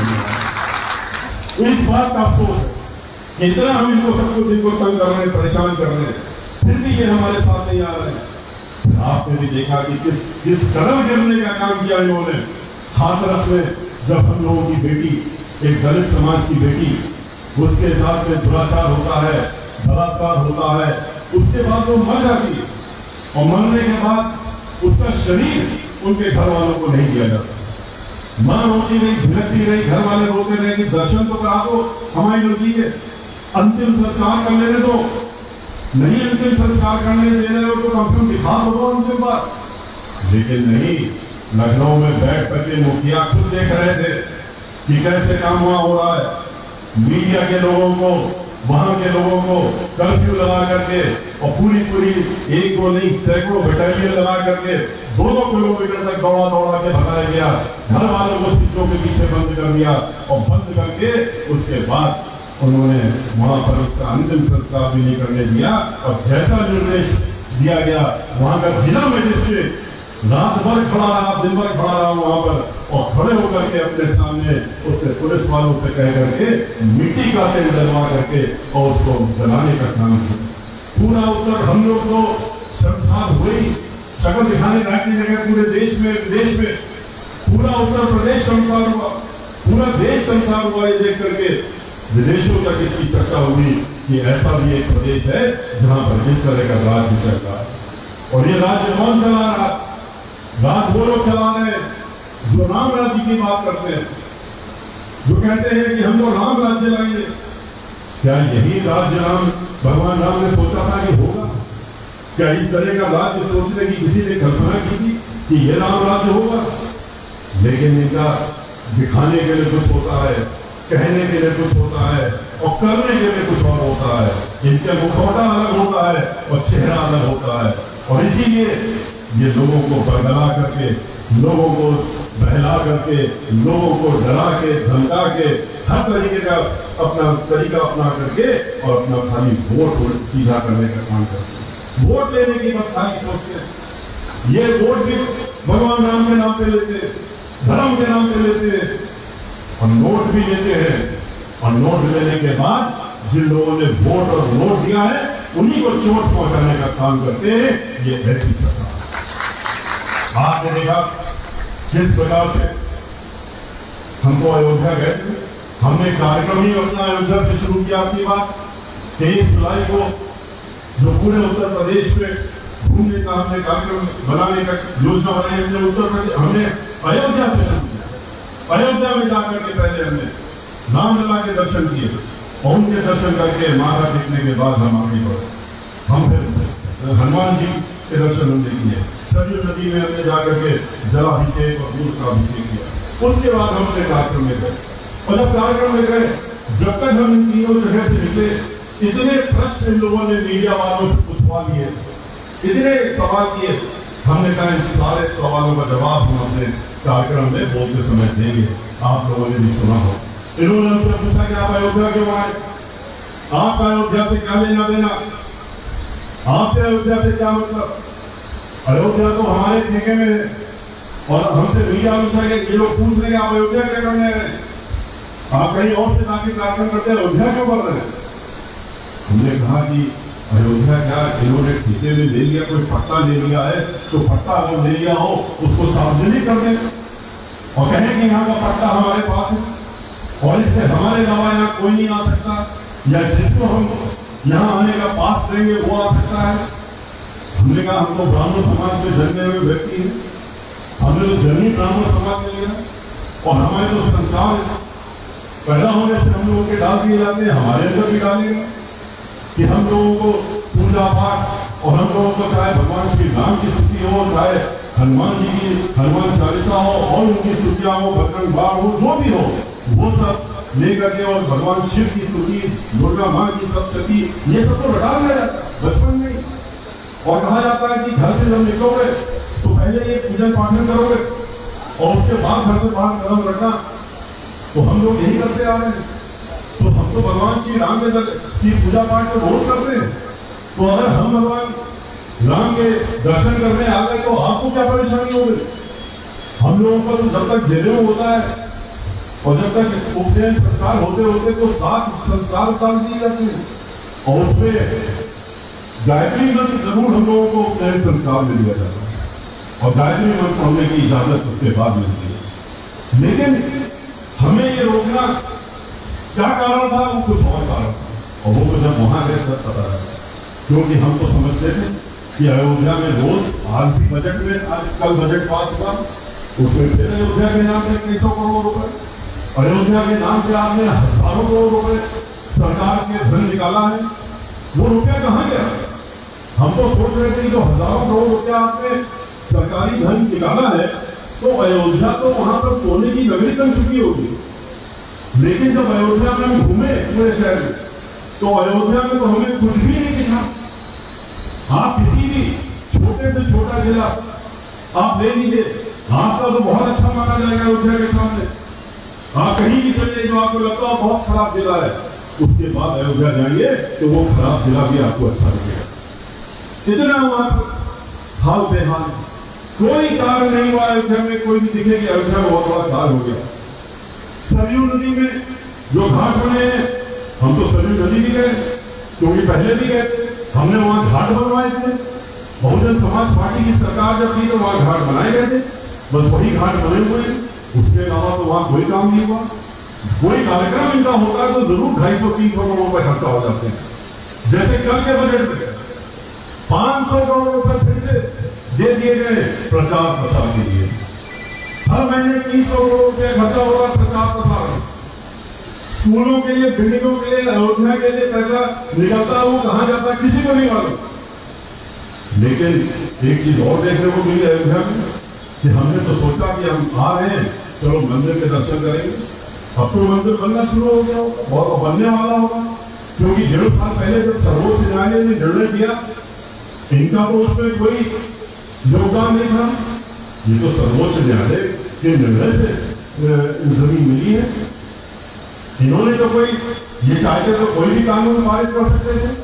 [SPEAKER 5] हुए। इस बात का अफसोस है कि इतना हम इनको सब कुछ इनको तंग कर रहे हैं, परेशान कर रहे हैं, फिर भी ये हमारे साथ नहीं आ रहे हैं। आपने भी देखा कि किस कदम गिरने का काम किया इन्होंने। हाथरस में जब हम लोगों की बेटी, एक दलित समाज की बेटी, उसके साथ में दुराचार होता है, बलात्कार होता है, उसके बाद वो मर जाती है और मरने के बाद उसका शरीर उनके घर वालों को नहीं दिया जाता। मां रोती रही, भिड़कती रही, घर वाले रोते रहे कि दर्शन तो करा दो हमारी लड़की के, अंतिम संस्कार कर लेने दो, नहीं अंतिम संस्कार करने दे रहे हो तो कम से कम दिखा दो अंतिम बार। लेकिन नहीं, लखनऊ में बैठ करके मुखिया खुद देख रहे थे कि कैसे काम वहां हो रहा है। मीडिया के लोगों को, वहां के लोगों को कर्फ्यू लगा करके और पूरी 1-2 नहीं सैकड़ों बटालियन लगा करके 2-2 किलोमीटर तक दौड़ा के भगाया गया। घर वालों को सीटों के पीछे बंद कर दिया और बंद करके उसके बाद उन्होंने वहां पर उसका अंतिम संस्कार भी नहीं करने दिया। और जैसा निर्देश दिया गया, वहां का जिला मजिस्ट्रेट रात भर खड़ा रहा, दिन भर खड़ा रहा वहां पर और खड़े होकर के अपने सामने उससे पुलिस वालों से कह करके मिट्टी का तेल डलवा करके और उसको जलाने का काम किया। पूरा उत्तर हम लोग तो शर्मसार हुए ही, शक्ल दिखाने लायक नहीं लगे। पूरे देश में, विदेश में पूरा उत्तर प्रदेश शर्मसार हुआ, पूरा देश शर्मसार हुआ ये देख करके। विदेशों तक इसकी चर्चा हुई कि ऐसा भी एक प्रदेश है जहां पर इस तरह का राज्य चल रहा है। और ये राज्य कौन चला रहा? राज वो लोग चला रहे हैं जो राम राज्य की बात करते हैं, जो कहते हैं कि हम तो राम राज्य लाएंगे। क्या यही राज्य राम भगवान राम ने सोचा था कि होगा? क्या इस तरह का राज्य सोचने की किसी ने कल्पना की थी कि ये राम राज्य होगा? लेकिन इनका दिखाने के लिए कुछ होता है, कहने के लिए कुछ होता है और करने के लिए कुछ और होता है। इनके मुखौटा अलग होता है और चेहरा अलग होता है, और इसीलिए ये लोगों को बरगला करके, लोगों को बहला करके, लोगों को डरा के, धमका के, हर तरीके का अपना तरीका अपना करके और अपना खाली वोट सीधा करने का काम करते हैं। वोट लेने की बस खाली सोचते हैं। ये वोट भी भगवान राम के नाम पे लेते हैं, धर्म के नाम पे लेते हैं और नोट भी लेते हैं। और नोट लेने के बाद जिन लोगों ने वोट और नोट दिया है उन्हीं को चोट पहुंचाने का काम करते हैं ये ऐसी सरकार। आपने देखा किस प्रकार से हमको अयोध्या गए थे, हमने कार्यक्रम ही अपना अयोध्या से शुरू किया। आपकी बात 23 जुलाई को जो पूरे उत्तर प्रदेश में घूमने का हमने कार्यक्रम बनाने का योजना बनाई, हमने उत्तर प्रदेश, हमने अयोध्या से शुरू किया। अयोध्या में जाकर के पहले हमने रामलला के दर्शन किए और उनके दर्शन करके माथा टेकने के बाद हम आगे बढ़े। हम फिर हनुमान जी के दर्शन हमने किए, सरयू नदी में हमने जाकर के जलाभिषेक और दूध का अभिषेक किया। उसके बाद हम अपने कार्यक्रम में गए, और जब कार्यक्रम में गए, जब तक हम इन तीनों जगह से निकले, इतने प्रश्न इन लोगों ने मीडिया वालों से पूछवा लिए, इतने सवाल किए। हमने कहा इन सारे सवालों का जवाब हम अपने कार्यक्रम में बोलते समय देंगे। आप लोगों ने भी सुना हो, इन्होंने हमसे पूछा कि आप अयोध्या क्यों आए, आपका अयोध्या से क्या लेना देना, आपसे अयोध्या से क्या मतलब? अयोध्या तो हमारे ठेके में है। और हमसे मीडिया पूछा कि ये लोग पूछ रहे हैं आप अयोध्या क्या करने गए, आप कहीं और से जाके कार्यक्रम करते हैं, अयोध्या क्यों कर रहे हैं? हमने कहा कि अयोध्या क्या इन्होंने ठेके में ले लिया, कोई पट्टा ले लिया है, तो पट्टा अगर ले लिया हो उसको सार्वजनिक कर दें और कहें कि यहाँ का पट्टा हमारे पास है और इससे हमारे अलावा यहाँ कोई नहीं आ सकता, या जिसको हम यहाँ आने का पास देंगे वो आ सकता है। हमने कहा हम तो ब्राह्मण समाज में जन्मे हुए व्यक्ति हैं, हमने तो जन्मी ब्राह्मण समाज में लिया और हमारे तो संस्कार पैदा होने से हम लोगों के डाल दिए जाते हैं, हमारे अंदर भी डालेंगे कि हम लोगों को पूजा पाठ और हम लोगों को चाहे भगवान श्री राम की स्तुति हो, चाहे हनुमान जी की हनुमान चालीसा हो और उनकी स्तुतियां हो, बजरंग बाण हो, जो भी हो, वो सब लेकर के और भगवान शिव की स्तुति, दुर्गा माँ की सप्तशती, ये सब तो रटा लिया जाता है बचपन में। और कहा जाता है कि घर से जब निकलोगे तो पहले ये पूजन पाठन करोगे और उसके बाद घर से बाहर कदम रखना। तो हम लोग यही करते आ रहे हैं। तो हम तो भगवान श्री राम की पूजा पाठ को रोज करते हैं। तो अगर हम भगवान राम के दर्शन करने आ गए तो आपको क्या परेशानी होगी? हम लोगों का तो जब तक जनेऊ होता है और जब तक उपनयन संस्कार होते होते तो 7 संस्कार उतार दिए जाते हैं और उसमें गायत्री मंत्र जरूर हम लोगों को उपनयन संस्कार में दिया जाता है और गायत्री मंत्र पढ़ने की इजाजत उसके बाद मिलती है। लेकिन हमें ये रोकना क्या कारण था? वो कुछ और कारण था और वो तो जब वहां गए तब पता लगा, क्योंकि हम तो समझते थे कि अयोध्या में रोज, आज भी बजट में, आज कल बजट पास हुआ, उसमें फिर अयोध्या के नाम से कई सौ करोड़ रुपए, अयोध्या के नाम पे आपने हजारों करोड़ रुपए सरकार के धन निकाला है। वो रुपया कहाँ गया? हम तो सोच रहे थे कि जो हजारों करोड़ रुपया आपने सरकारी धन निकाला है तो अयोध्या तो वहां पर सोने की नगरी बन चुकी होगी। लेकिन जब अयोध्या में हम घूमे पूरे शहर में तो अयोध्या में तो हमें कुछ भी नहीं दिखा। आप किसी भी छोटे से छोटा जिला आप ले लीजिए, आपका तो बहुत अच्छा माना जाएगा अयोध्या के सामने। आप कहीं भी चलिए जो आपको लगता है बहुत खराब जिला है, उसके बाद अयोध्या जाइए तो वो खराब जिला भी आपको अच्छा लगेगा। इतना वहां हाल बेहाल, कोई कार्य नहीं हुआ अयोध्या में, कोई भी दिखे कि अयोध्या में बहुत बड़ा कार्य हो गया। सरयू नदी में जो घाट बने हैं, हम तो सरयू नदी भी गए क्योंकि पहले भी गए, हमने वहां घाट बनवाए थे। बहुजन समाज पार्टी की सरकार जब थी तो वहां घाट बनाए गए थे, बस वही घाट बने हुए हैं, उसके अलावा तो वहां कोई काम नहीं हुआ। कोई कार्यक्रम इनका होता है तो जरूर 250-300 करोड़ रुपए खर्चा हो जाते हैं। जैसे कल के बजट में 500 करोड़ रुपए फिर से दे दिए गए प्रचार प्रसार के लिए। हर महीने 300 करोड़ रुपए खर्चा होगा प्रचार प्रसार में। स्कूलों के लिए, बिल्डिंगों के लिए, अयोध्या के लिए पैसा निकलता है, वो कहां जाता है किसी को नहीं मालूम। लेकिन एक चीज और देखने को मिली अयोध्या में कि हमने तो सोचा कि हम आ रहे हैं, चलो मंदिर के दर्शन करेंगे। अब तो मंदिर बनना शुरू हो गया होगा और बनने वाला होगा, क्योंकि 1.5 साल पहले जब सर्वोच्च न्यायालय ने निर्णय दिया, इनका तो उसमें कोई योगदान नहीं था। ये तो सर्वोच्च न्यायालय के निर्णय से जमीन मिली है। इन्होंने तो कोई, ये चाहते तो कोई भी कानून पारित कर सकते थे।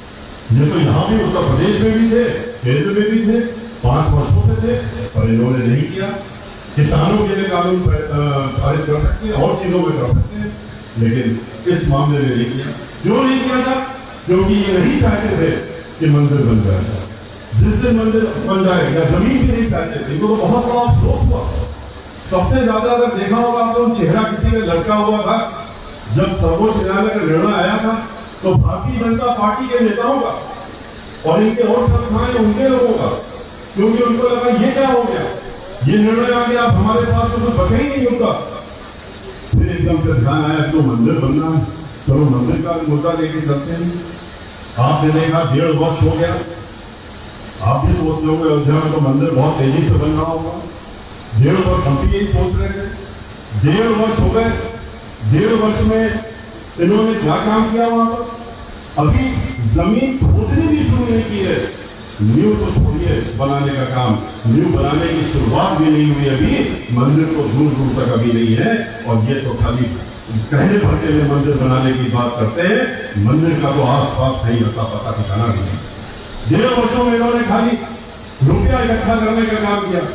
[SPEAKER 5] ये तो यहाँ भी उत्तर प्रदेश में भी थे, केंद्र में भी थे, 5 वर्षों से थे, पर इन्होंने नहीं किया। किसानों के लिए कानून पारित कर सकते हैं और चीजों में कर सकते हैं, लेकिन इस मामले में नहीं किया। क्यों नहीं किया था? क्योंकि ये नहीं चाहते थे कि मंदिर बन जाए। जिस दिन मंदिर बन जाएगा, जमीन भी नहीं चाहते थे। इनको तो बहुत बड़ा अफसोस हुआ। सबसे ज्यादा अगर देखा होगा तो चेहरा किसी का लटका हुआ था जब सर्वोच्च न्यायालय का निर्णय आया था, तो भारतीय जनता पार्टी के नेताओं का और इनके और संस्थाएं, उनके लोगों का, क्योंकि उनको लगा ये क्या हो गया, ये निर्णय आ गया, अब हमारे पास तो कुछ बचा ही नहीं उनका। फिर एकदम से ध्यान आया तो मंदिर बनना है, चलो मंदिर का मुद्दा लेके चलते हैं। आपने देखा 1.5 वर्ष हो गया। आप भी सोचते होंगे अयोध्या में तो मंदिर बहुत तेजी से बन रहा होगा। 1.5 वर्ष हम भी यही सोच रहे थे। 1.5 वर्ष हो गए। 1.5 वर्ष में इन्होंने क्या काम किया वहां पर? अभी जमीन खोदनी भी शुरू नहीं की है। नींव तो छोड़िए बनाने का काम, नींव बनाने की शुरुआत भी नहीं हुई अभी। मंदिर तो दूर दूर तक अभी नहीं है, और ये तो खाली कहने भर के लिए मंदिर बनाने की बात करते हैं। मंदिर का तो आसपास नहीं होता, पता ठिकाना नहीं। 1.5 वर्षों में इन्होंने खाली रुपया इकट्ठा करने का काम किया,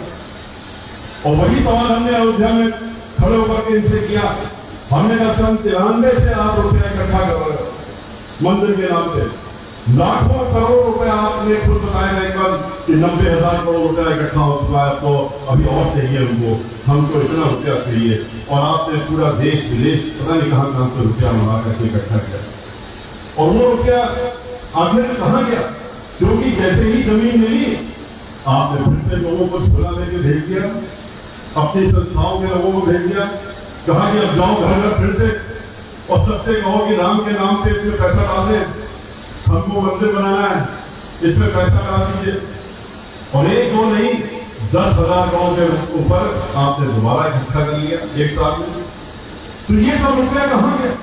[SPEAKER 5] और वही सवाल हमने अयोध्या में खड़े होकर के इनसे किया। हमने कहा 93 से आप रुपया इकट्ठा कर रहे हो मंदिर के नाम पे। लाखों करोड़ रुपया आपने खुद बताया एक बार कि 90,000 करोड़ रुपया इकट्ठा हो चुका है, तो अभी और चाहिए हमको इतना रुपया चाहिए। और आपने पूरा देश विदेश पता नहीं कहां से रुपया मंगा करके इकट्ठा किया, और वो रुपया आखिर कहां गया? क्योंकि जैसे ही जमीन मिली, आपने फिर से लोगों को झोला लेके भेज दिया, अपनी संस्थाओं के लोगों को भेज दिया, कहा कि अब जाओ घर घर फिर से, और सबसे कहो कि राम के नाम पे इसमें पैसा डाल दें, हमको मंदिर बनाना है, इसमें पैसा डाल दीजिए। और 1-2 नहीं, 10,000 करोड़ के ऊपर आपने दोबारा इकट्ठा कर लिया एक साल में। तो ये सब रुपया कहां गया?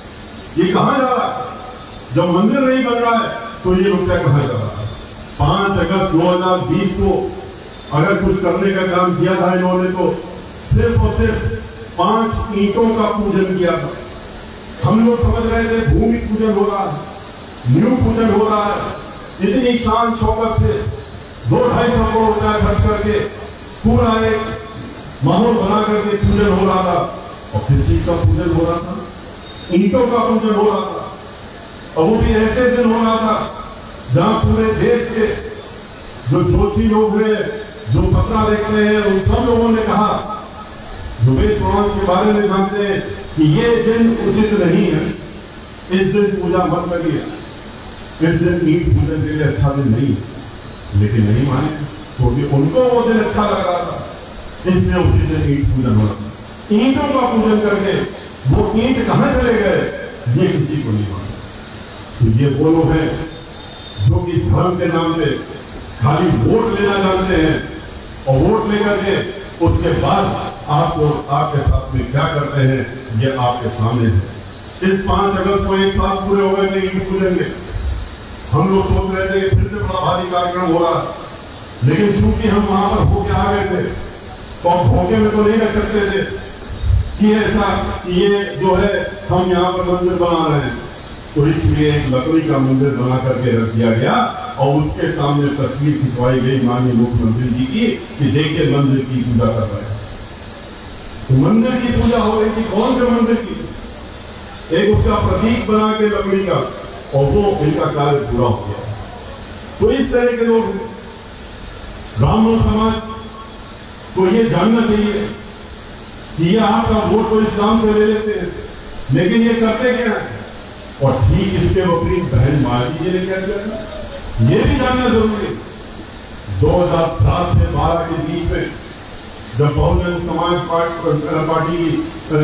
[SPEAKER 5] ये कहां जा रहा है? जब मंदिर नहीं बन रहा है तो ये रुपया कहां जा रहा है? 5 अगस्त 2020 को अगर कुछ करने का काम किया था इन्होंने, तो सिर्फ और सिर्फ 5 ईंटों का पूजन किया था। हम लोग समझ रहे थे भूमि पूजन हो रहा है, नींव पूजन हो रहा है। इतनी शान शौकत से 2-250 करोड़ रुपया खर्च करके पूरा एक माहौल बना करके पूजन हो रहा था। और किस चीज का पूजन हो रहा था? ईंटों का पूजन हो रहा था। और वो भी ऐसे दिन हो रहा था जहां पूरे देश के जो ज्योतिषी लोग हैं, जो पत्रा देखते हैं, उन सब लोगों ने कहा, जो वेद पुराण के बारे में जानते हैं, कि ये दिन उचित नहीं है, इस दिन पूजा मत करिए, इस दिन ईंट पूजन के लिए अच्छा दिन नहीं है। लेकिन नहीं माने, क्योंकि उनको वो दिन अच्छा लग रहा था, इसलिए उसी दिन ईंट पूजन हो रहा था। ईंटों का पूजन करके वो ईंट कहां चले गए, ये किसी को नहीं मालूम। तो ये वो लोग हैं जो कि धर्म के नाम पे खाली वोट लेना जानते हैं, और वोट लेकर के उसके बाद आपको आपके साथ में क्या करते हैं, ये आपके सामने है। इस 5 अगस्त को 1 साल पूरे हो गए थे ईंट पूजन के। हम लोग सोच रहे थे कि फिर से बड़ा भारी कार्यक्रम हो रहा, लेकिन चूंकि हम वहां पर होके आ गए थे, तो अब धोखे में तो नहीं रख सकते थे कि ऐसा कि ये जो है हम यहाँ पर मंदिर बना रहे हैं। तो इसलिए एक लकड़ी का मंदिर बना करके रख दिया गया, और उसके सामने तस्वीर खिंचवाई गई माननीय मुख्यमंत्री जी की कि देखिए मंदिर की पूजा कर रहे हैं। तो मंदिर की पूजा हो रही थी, कौन से मंदिर की? एक उसका प्रतीक बना के लकड़ी का, और वो इनका कार्य पूरा हो गया। तो इस तरह के लोग, ब्राह्मण समाज को ये जानना चाहिए कि ये आपका वोट तो इस नाम से ले लेते हैं, लेकिन ये करते क्या है? और ठीक इसके विपरीत बहन मायावती जी ने क्या किया था? ये भी जानना जरूरी है 2007 से 12 के बीच में जब बहुजन समाज पार्टी की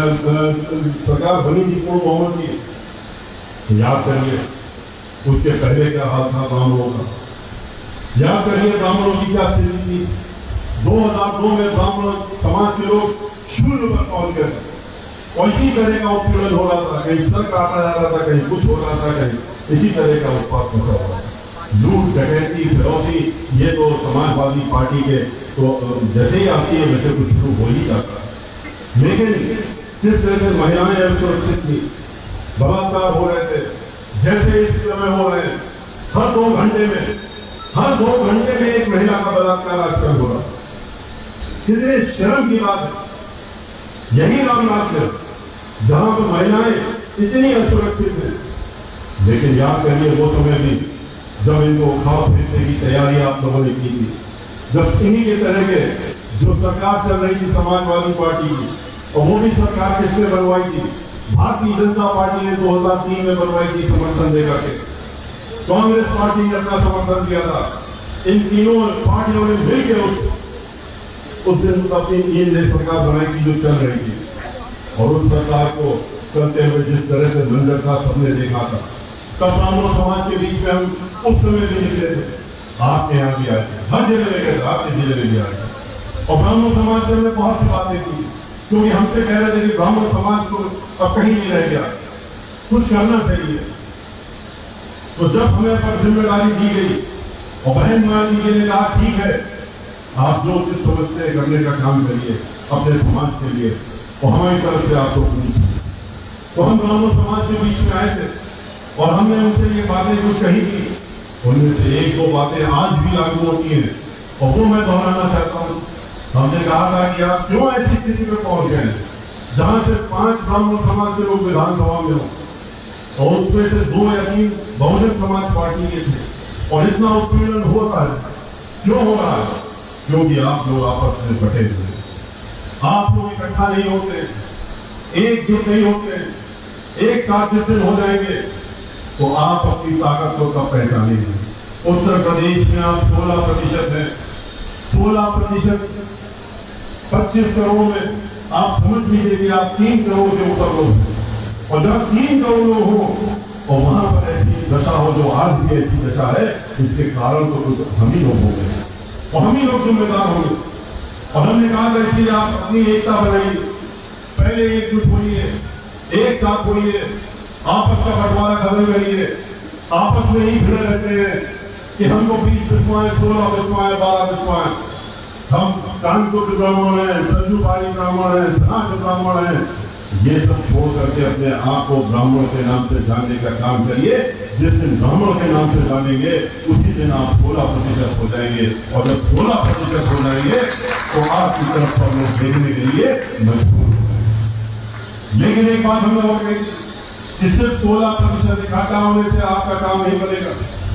[SPEAKER 5] सरकार बनी थी पूर्ण बहुमत की, तो याद करिए उसके पहले क्या हाल था ब्राह्मणों का। याद करिए ब्राह्मणों की क्या स्थिति थी। 2002 में ब्राह्मण समाज के लोग शून्य पर पहुंच गए और इसी तरह का उत्पीड़न हो रहा था, कहीं सर काटा जा रहा था, कहीं कुछ हो रहा था, कहीं इसी तरह का उत्पाद होता रहा। लूट डकैती फिरौती ये तो समाजवादी पार्टी के तो जैसे ही आती है वैसे कुछ शुरू हो ही जाता है। लेकिन किस तरह से महिलाएं असुरक्षित थी, बलात्कार हो रहे थे जैसे इस समय हो रहे हैं। हर 2 घंटे में एक महिला का बलात्कार आजकल हो रहा। कितने शर्म की बात है। यही राम राज्य जहां पर महिलाएं इतनी असुरक्षित हैं। लेकिन याद करिए वो समय भी जब इनको उठाव फेंकने की तैयारी आप लोगों ने की थी, जब इन्हीं के तरह के जो सरकार चल रही थी समाजवादी पार्टी की, और वो भी सरकार किसने बनवाई थी? भारतीय जनता पार्टी ने 2003 में बनवाई थी समर्थन देकर के। कांग्रेस पार्टी ने अपना समर्थन दिया था। इन तीनों पार्टियों ने मिलकर उस दिन अपनी सरकार बनाई थी जो चल रही थी। और उस सरकार को चलते हुए जिस तरह से मंजर था सबने देखा था। तब ब्राह्मण समाज के बीच में हम उस समय भी निकले थे, आपके यहाँ भी आए थे, हर जगह में गए थे, आपके जिले में भी आए थे। और ब्राह्मण समाज से हमने बहुत सी बातें की, क्योंकि हमसे कह रहे थे कि ब्राह्मण समाज को अब कहीं नहीं रह गया, कुछ करना चाहिए। तो जब हमें पर जिम्मेदारी दी गई और बहन माली जी ने कहा ठीक है आप जो उचित समझते हैं करने का काम करिए अपने समाज के लिए, और हमारी तरफ से आपको पूरी। तो हम ब्राह्मण समाज के बीच में आए थे और हमने उनसे ये बातें कुछ कही थी। उनमें से 1-2 बातें आज भी लागू होती हैं और वो मैं दोहराना चाहता हूँ। हमने कहा था कि आप क्यों ऐसी स्थिति में पहुंच गए जहां से 5 ब्राह्मण समाज के लोग विधानसभा में हो और उसमें से 2 या 3 बहुजन समाज पार्टी के थे, और इतना उत्पीड़न होता है। क्यों हो रहा है? क्योंकि आप लोग आपस में बटे हुए, आप लोग इकट्ठा नहीं होते, एकजुट नहीं होते। एक साथ जिस दिन हो जाएंगे तो आप अपनी ताकत को तब पहचानेंगे। उत्तर प्रदेश में आप 16% हैं, 16% 25 करोड़ में आप समझ लीजिए कि आप 3 करोड़ के ऊपर लोग हैं। और जब 3 करोड़ लोग हो और वहां पर ऐसी दशा हो जो आज भी ऐसी दशा है, इसके कारण तो कुछ हम ही लोग होंगे और हम ही लोग जिम्मेदार होंगे। और हमने कहा वैसे आप अपनी एकता बनाइए, पहले एकजुट होइए, एक साथ होइए, आपस का बंटवारा खत्म करिए। आपस में ही भिड़े रहते हैं कि हमको 20 बिस्वाएं, 16 बिस्वाएं, 12 बिस्वाएं। हम कानपुर के ब्राह्मण हैं, संजू पाली ब्राह्मण हैं, सनातन के ब्राह्मण हैं। ये सब छोड़ करके अपने आप को ब्राह्मण के नाम से जानने का काम करिए। जिस दिन ब्राह्मण के नाम से जानेंगे उसी दिन आप 16% हो जाएंगे, और जब 16% हो जाएंगे तो आपकी तरफ पर लोग देखने के लिए मजबूर हो जाएंगे। लेकिन एक बात हम लोग कहेंगे कि सिर्फ 16% इकट्ठा होने से आपका काम नहीं बनेगा।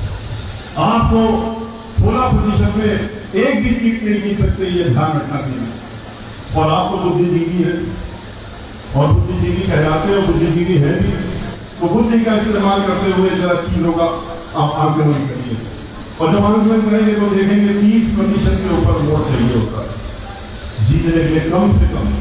[SPEAKER 5] आपको 16% में एक भी सीट नहीं जीत सकते, ये ध्यान रखना चाहिए। और आपको बुद्धिजीवी है और बुद्धिजीवी कहलाते हैं, बुद्धिजीवी है भी, तो बुद्धि का इस्तेमाल करते हुए जरा चीजों का आप आंकलन करिए। और जब आंकलन करेंगे तो देखेंगे 30% के ऊपर वोट चाहिए होता है जीतने के लिए कम से कम।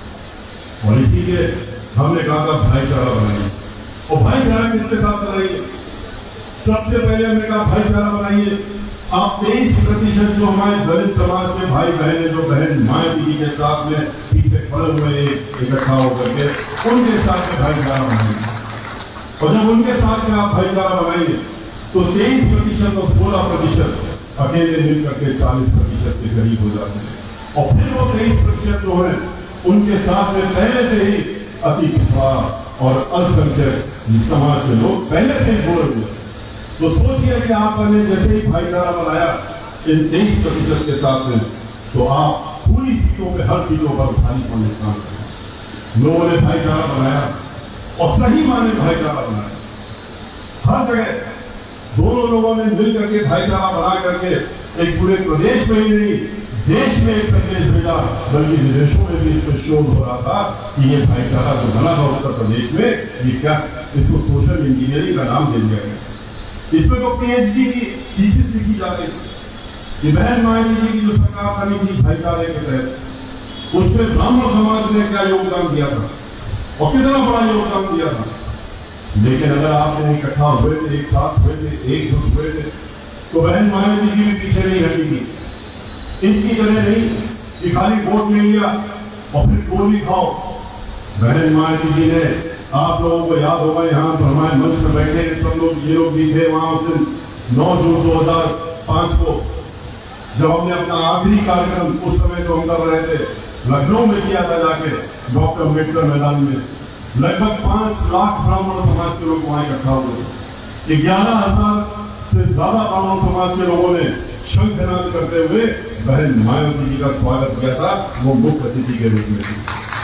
[SPEAKER 5] और इसीलिए हमने कहा था भाईचारा बनाइए। और भाईचारा किसके साथ बनाइए? सबसे पहले हमने कहा भाईचारा बनाइए। आप 23% जो हमारे दलित समाज के भाई बहन जो बहन माए दीदी के साथ में पीछे खड़े हुए इकट्ठा होकर के उनके साथ में भाईचारा बनाइए। और जब उनके साथ में आप भाईचारा बनाइए तो 23% और 16% अकेले मिलकर के 40% के करीब हो जाते हैं। और फिर वो 23% जो है उनके साथ में पहले से ही अति पिछड़ा और अल्पसंख्यक समाज के लोग पहले से ही जुड़े हुए। तो सोचिए कि आपने जैसे ही भाईचारा बनाया इन 23% के साथ में, तो आप पूरी सीटों पे हर सीटों पर भारी पाने काम करें। लोगों ने भाईचारा बनाया और सही माने भाईचारा बनाया। हर जगह दोनों लोगों ने मिल करके भाईचारा बना करके एक पूरे प्रदेश में ही नहीं देश में एक संदेश भेजा, बल्कि विदेशों में भी इसमें शोध हो रहा था कि ये भाईचारा जो बना था उत्तर प्रदेश में, ये क्या, इसको सोशल इंजीनियरिंग का नाम दे दिया गया। इसमें तो PhD की थीसिस लिखी जा रही थी कि बहन मायावती जी की जो सरकार बनी थी भाईचारे के तहत, उसमें ब्राह्मण समाज ने क्या योगदान दिया था और कितना बड़ा योगदान दिया था। लेकिन अगर आप लोग इकट्ठा हुए थे, एक साथ हुए थे, एकजुट हुए थे, तो बहन मायावती जी भी पीछे नहीं हटी थी। इनकी तरह नहीं कि खाली वोट ले लिया और फिर गोली खाओ। बहन मायावती जी ने, आप लोगों को याद होगा, यहाँ हमारे मंच में बैठे सब लोग, ये लोग भी थे वहां उस दिन 9 जून 2005 को, जब हमने अपना आखिरी कार्यक्रम उस समय जो हम कर रहे थे लखनऊ में किया था, जाके डॉक्टर अम्बेडकर मैदान में लगभग 5 लाख ब्राह्मण समाज के लोग वहां इकट्ठा हुए। 11,000 से ज्यादा ब्राह्मण समाज के लोगों ने शंखनाद करते हुए बहन मायावती जी का स्वागत किया था, वो मुख्य अतिथि के रूप में थी।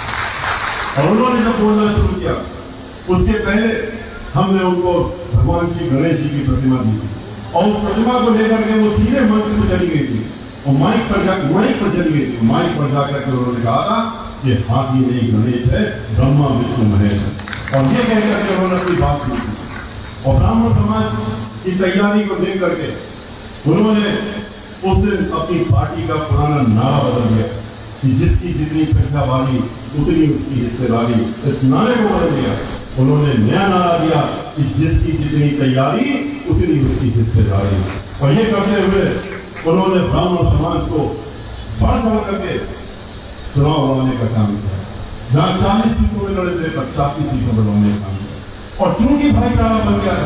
[SPEAKER 5] और उन्होंने जब बोलना शुरू किया, उसके पहले हमने उनको भगवान श्री गणेश जी की प्रतिमा दी थी और उस प्रतिमा को लेकर के वो सीधे मंच में चली गई थी और माइक पर चली गई थी। माइक पर जाकर के उन्होंने कहा था कि हाथी नहीं गणेश है, ब्रह्मा विष्णु महेश है, और ये कहकर के उन्होंने अपनी बात सुनी थी। और ब्राह्मण समाज की तैयारी को देख करके उन्होंने उस दिन अपनी पार्टी का पुराना नारा बदल दिया कि जिसकी जितनी संख्या वाली उतनी उसकी हिस्सेदारी। इस नारे को बदल दिया। उन्होंने नया नारा दिया कि जिसकी जितनी तैयारी उतनी उसकी हिस्सेदारी। और ये करते हुए उन्होंने ब्राह्मण समाज को बढ़ चढ़ करके चुनाव लड़ने का काम किया। जहां 40 सीटों में लड़े थे, 85 सीटों में लड़ने का काम किया। और चूंकि भाईचारा बन गया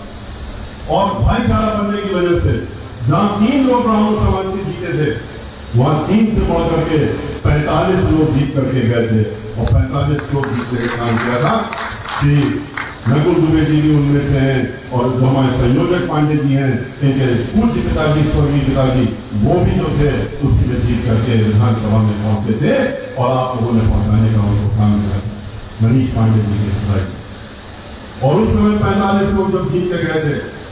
[SPEAKER 5] था, और भाईचारा बनने की वजह से जहां 3 लोग ब्राह्मण समाज से जीते थे, वहां 3 से बढ़ करके 45 लोग जीत करके गए थे। और 45 लोग जीतने का काम किया था श्री नकुल दुबे जी भी उनमें से हैं, और जो हमारे संयोजक पांडे जी हैं, इनके पूज्य पिताजी, स्वर्गीय पिताजी, वो भी जो थे उसी में जीत करके विधानसभा में पहुंचे थे और आप लोगों ने पहुंचाने का उनको काम किया, मनीष पांडे जी के भाई। और उस समय 45 लोग जब जीत के गए थे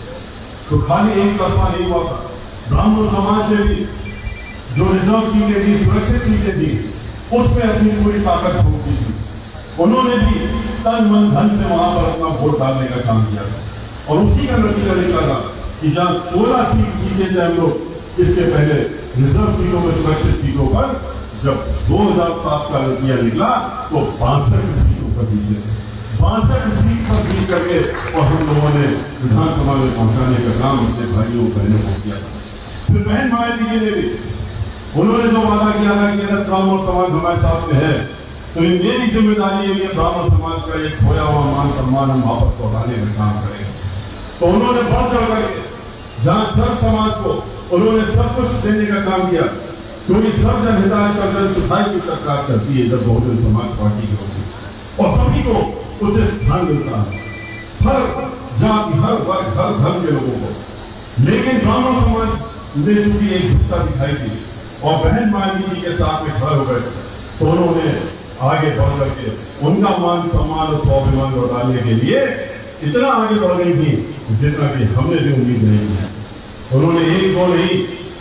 [SPEAKER 5] तो खाली एक तरफा नहीं हुआ था। ब्राह्मण समाज ने भी जो रिजर्व सीटें थी, सुरक्षित सीटें थी, उसमें अपनी पूरी ताकत झोंक दी थी। उन्होंने भी तन मन धन से वहां पर अपना वोट डालने का काम किया था। और उसी का नतीजा निकला था कि जहां 16 सीट जीते थे हम लोग, इसके पहले रिजर्व सीटों में, सुरक्षित सीटों पर जब 2007 का नतीजा निकला तो 62 सीटों पर जीते थे। 62 सीट पर जीत करके और हम लोगों ने विधानसभा में पहुंचाने का काम अपने भाइयों बहनों को किया था। फिर बहन मायावती जी ने भी, उन्होंने जो वादा किया था कि अगर ब्राह्मण समाज हमारे साथ में है तो ये मेरी जिम्मेदारी है कि ब्राह्मण समाज का एक खोया हुआ मान सम्मान हम वापस लौटाने का काम करेंगे। तो उन्होंने बढ़ चढ़ करके जहां सर्व समाज को उन्होंने सब कुछ देने का काम किया, क्योंकि सब जन हिताय सब जन सुखाय की सरकार चलती है जब बहुजन समाज पार्टी की होती है, और सभी को उचित स्थान मिलता है, हर जाति, हर वर्ग, हर धर्म के लोगों को। लेकिन ब्राह्मण समाज ने चूंकि एकजुटता दिखाई थी और बहन मायावती जी के साथ में खड़े हो गए, तो उन्होंने आगे बढ़ करके उनका मान सम्मान और स्वाभिमान लौटाने के लिए इतना आगे बढ़ गई थी जितना कि हमने भी उम्मीद नहीं की। उन्होंने एक दो नहीं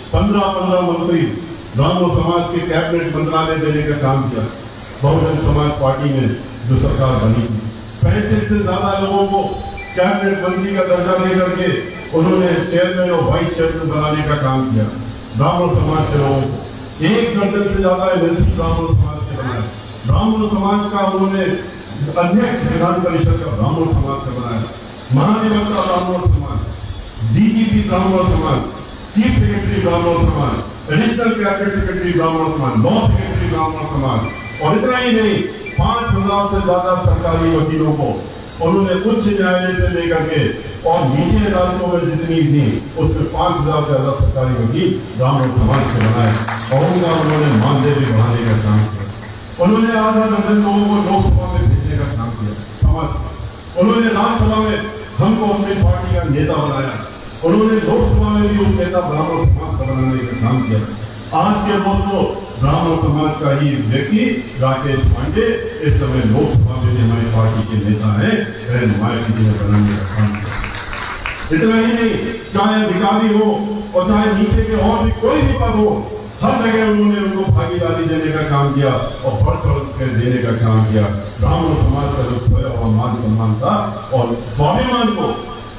[SPEAKER 5] 15 मंत्री ब्राह्मण समाज के कैबिनेट मंत्रालय देने का काम किया। बहुजन समाज पार्टी में जो सरकार बनी थी, 35 से ज्यादा लोगों को कैबिनेट मंत्री का दर्जा दे करके उन्होंने चेयरमैन और वाइस चेयरमैन बनाने का काम किया। ब्राह्मण समाज के लोगों को 1 दर्जन से ज्यादा एमएलसी ब्राह्मण समाज के बनाया। ब्राह्मण समाज का उन्होंने अध्यक्ष विधान परिषद का ब्राह्मण समाज का बनाया, महाधिवक्ता ब्राह्मण समाज, डीजीपी ब्राह्मण समाज, चीफ सेक्रेटरी ब्राह्मण समाज, एडिशनल कैबिनेट सेक्रेटरी ब्राह्मण समाज, लॉ सेक्रेटरी ब्राह्मण समाज। और इतना ही नहीं, 5,000 से ज्यादा सरकारी वकीलों को उन्होंने उच्च न्यायालय से लेकर के और नीचे अदालतों में जितनी थी उसमें 5,000 से ज्यादा सरकारी वकील ब्राह्मण समाज से बनाए और उनका उन्होंने मानदेय भी बढ़ाने का काम किया। उन्होंने आधा दर्जन लोगों को लोकसभा में भेजने का काम किया समाज। उन्होंने राज्यसभा में हमको अपनी पार्टी का नेता बनाया। उन्होंने लोकसभा में भी उस नेता ब्राह्मण समाज का बनाने का काम किया। आज के रोज तो ब्राह्मण समाज का ही व्यक्ति राकेश पांडे इस समय लोकसभा में हमारी पार्टी के नेता है, बहन मायावती जी ने बनाने का काम किया। इतना ही नहीं, चाहे अधिकारी हो और चाहे नीचे के और भी कोई भी पद हो, हर जगह उन्होंने उनको भागीदारी देने का काम किया और बढ़ चढ़ के देने का काम किया। ब्राह्मण समाज का जो खोया हुआ मान सम्मान था और स्वाभिमान को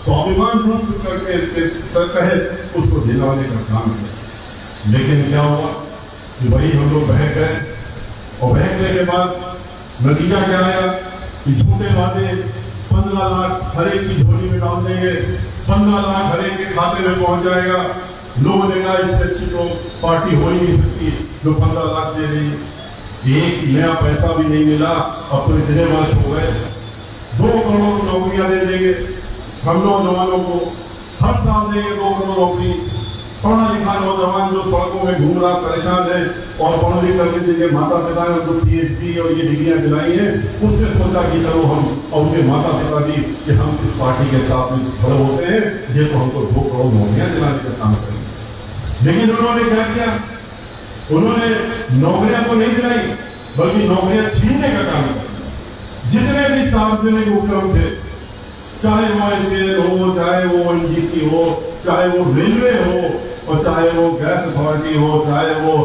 [SPEAKER 5] स्वाभिमान रूप करके सर कहे उसको दिलाने का काम किया। लेकिन क्या हुआ कि वही हम लोग बहक गए, और बहकने के बाद नतीजा क्या आया कि झूठे वादे 15 लाख हर एक की झोली में डाल देंगे, 15 लाख हर एक के खाते में पहुंच जाएगा। लोगों ने कहा इससे अच्छी तो पार्टी हो ही नहीं सकती जो 15 लाख दे रही, एक नया पैसा भी नहीं मिला। अब तो इतने वर्ष हो गए, 2 करोड़ नौकरियां दे देंगे हम नौजवानों को, हर साल देंगे 2 करोड़ नौकरी। पढ़ा लिखा नौजवान जो सड़कों में घूम रहा परेशान है, और पढ़ लिख करके जिनके माता पिता ने उनको PhD और ये डिग्रियां दिलाई हैं, उससे सोचा कि चलो हम और उनके माता पिता भी कि हम इस पार्टी के साथ में खड़े होते हैं, ये तो हमको 2 करोड़ नौकरियां दिलाने का काम करेंगे। लेकिन उन्होंने क्या किया, उन्होंने नौकरियां तो नहीं दिलाई बल्कि नौकरियां छीनने का काम किया। जितने भी सार्वजनिक उपक्रम थे, चाहे वो HAL हो, चाहे वो NGC हो, चाहे वो रेलवे हो, और चाहे वो गैस अथॉरिटी हो, चाहे वो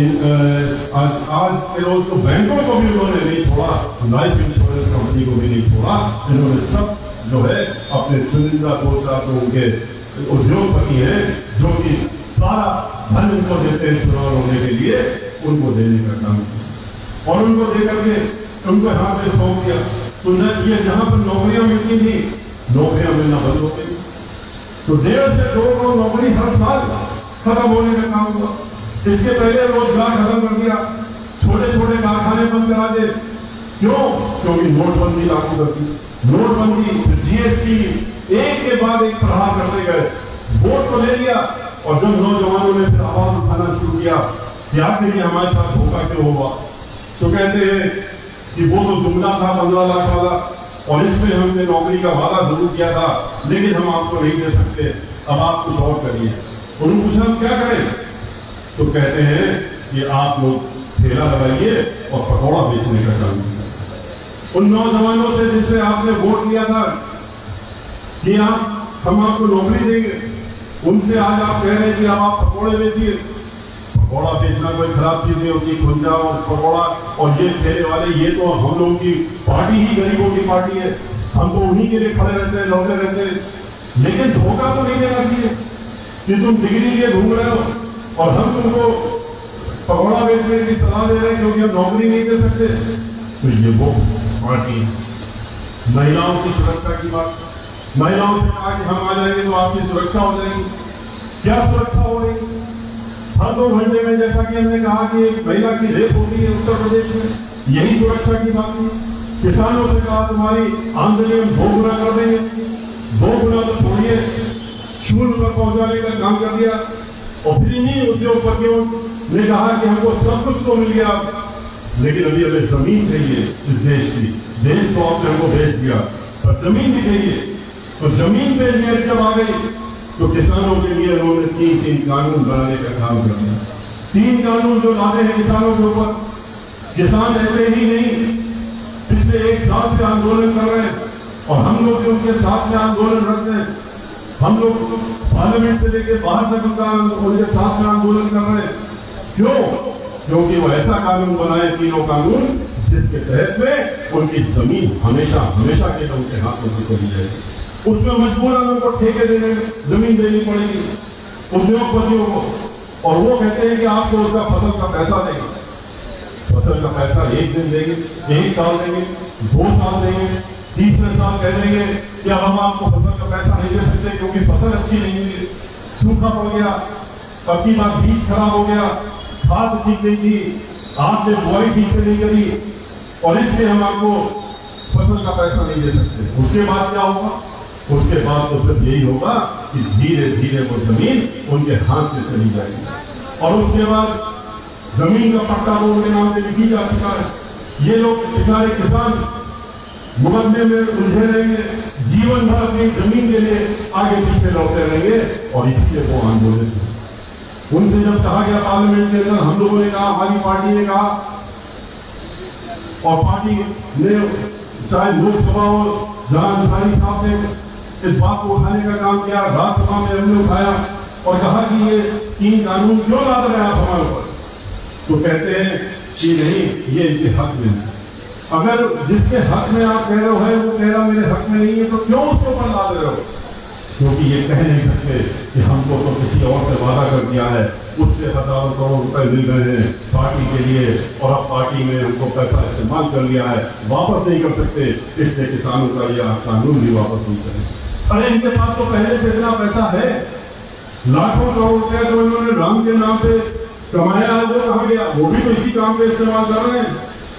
[SPEAKER 5] आज के रोज तो बैंकों को भी उन्होंने नहीं छोड़ा, लाइफ इंश्योरेंस कंपनी को भी नहीं छोड़ा। इन्होंने सब जो है अपने चुनिंदा 2-4 तो उनके उद्योगपति हैं जो कि सारा धन उनको देते हैं चुनाव होने के लिए, उनको देने का काम किया और उनको देकर के उनको हाथ में सौंप दिया। तो ये जहां पर नौकरियां मिलती थी, नौकरियां मिलना बंद हो गई। तो 1.5 से 2 करोड़ नौकरी हर साल खत्म होने का काम हुआ। इसके पहले रोजगार खत्म कर दिया, छोटे छोटे कारखाने बंद करा दे। क्यों? क्योंकि नोटबंदी लागू कर दी। नोटबंदी, GST, एक के बाद एक प्रहार करते गए। वोट तो ले लिया, और जब नौजवानों ने फिर आवाज उठाना शुरू किया कि आखिर हमारे साथ धोखा क्यों हुआ, तो कहते हैं कि वो तो जुमला था 15 लाख वाला, और इसमें हमने नौकरी का वादा जरूर किया था, लेकिन हम आपको नहीं दे सकते, अब आप कुछ और करिए। उन्होंने पूछा हम क्या करें, तो कहते हैं कि आप लोग ठेला लगाइए और पकौड़ा बेचने का काम कीजिए। उन नौजवानों से जिनसे आपने वोट लिया था कि हम आपको नौकरी देंगे, उनसे आज आप कह रहे हैं कि अब आप पकौड़े बेचिए। पकौड़ा बेचना कोई खराब चीज नहीं होती, खुंजा और पकौड़ा और ये ठेले वाले, ये तो हम लोगों की पार्टी ही गरीबों की पार्टी है, हम तो उन्हीं के लिए खड़े रहते हैं, लौटे रहते हैं। लेकिन धोखा तो नहीं देना चाहिए कि तुम डिग्री लिए घूम रहे हो और हम तुमको पकौड़ा बेचने की सलाह दे रहे हैं क्योंकि हम नौकरी नहीं दे सकते। तो ये वो पार्टी। महिलाओं की सुरक्षा की बात, महिलाओं से कहा कि हम आ जाएंगे तो आपकी सुरक्षा हो जाएगी। क्या सुरक्षा हो रही? हर 2 घंटे में, जैसा कि हमने कहा कि एक महिला की रेप हो रही है उत्तर प्रदेश में, यही सुरक्षा की बात है। किसानों से कहा तुम्हारी आमदनी हम 2 गुना कर देंगे, 2 गुना तो छोड़िए, शून्य पर पहुंचाने का काम कर दिया। और फिर इन्हीं उद्योगपतियों ने कहा कि हमको सब कुछ तो मिल गया, लेकिन अभी हमें जमीन चाहिए इस देश की। देश को आपने हमको भेज दिया, पर जमीन भी चाहिए। तो जमीन पे नियर जब आ गई तो किसानों के लिए उन्होंने 3 कानून बनाने का काम कर दिया। 3 कानून जो लाते हैं किसानों के ऊपर। किसान ऐसे ही नहीं, पिछले 1 साल से आंदोलन कर रहे हैं, और हम लोग भी उनके साथ में आंदोलन रखते हैं। हम लोग पार्लियामेंट से लेकर बाहर तक उनके साथ में आंदोलन कर रहे हैं। क्यों? क्योंकि वो ऐसा कानून बनाए, 3 कानून, जिसके तहत में उनकी जमीन हमेशा हमेशा के लिए उनके हाथों से चली जाएगी। उसमें मजबूरन उनको ठेके देने जमीन देनी पड़ेगी उद्योगपतियों को, और वो कहते हैं कि आपको उसका फसल का पैसा देंगे। फसल का पैसा 1 दिन देंगे, 1 साल देंगे, 2 साल देंगे, तीसरे साल कह देंगे कि अब हम आपको फसल का पैसा नहीं दे सकते क्योंकि फसल अच्छी नहीं हुई, सूखा पड़ गया, अब की बात बीज खराब हो गया, खाद ठीक नहीं थी, आपने बुआई ठीक से नहीं करी, और इसलिए हम आपको फसल का पैसा नहीं दे सकते। उसके बाद क्या होगा? उसके बाद तो सिर्फ यही होगा कि धीरे धीरे वो जमीन उनके हाथ से चली जाएगी, और उसके बाद जमीन का पट्टा वो उनके नाम पे लिखी जा चुका है। ये लोग बेचारे किसान मुकदमे में उलझे रहेंगे, जीवन भर अपनी जमीन के लिए आगे पीछे लौटते रहेंगे, और इसीलिए वो आंदोलन थे। उनसे जब कहा गया पार्लियामेंट के अंदर, हम लोगों ने कहा, हमारी पार्टी ने कहा, और पार्टी ने चाहे लोकसभा हो जहां अंसारी साहब ने इस बात को उठाने का काम किया, राज्यसभा में हमने उठाया और कहा कि ये 3 कानून क्यों ला रहे हैं आप हमारे ऊपर? तो कहते हैं कि नहीं, ये इनके हक में है। अगर जिसके हक में आप कह रहे हो है वो कह रहा मेरे हक में नहीं है, तो क्यों उसके ऊपर ला रहे हो? क्योंकि ये कह नहीं सकते कि हमको तो किसी और से वादा कर दिया है, उससे हजारों करोड़ रुपए मिल रहे हैं पार्टी के लिए और अब पार्टी में हमको पैसा इस्तेमाल कर लिया है, वापस नहीं कर सकते, इसलिए किसानों का यह कानून भी वापस नहीं करें। अरे इनके पास तो पहले से इतना पैसा है, लाखों करोड़ रुपया जो इन्होंने राम के नाम पे कमाया है वो कहाँ गया? वो भी तो इसी काम पे इस्तेमाल कर रहे हैं।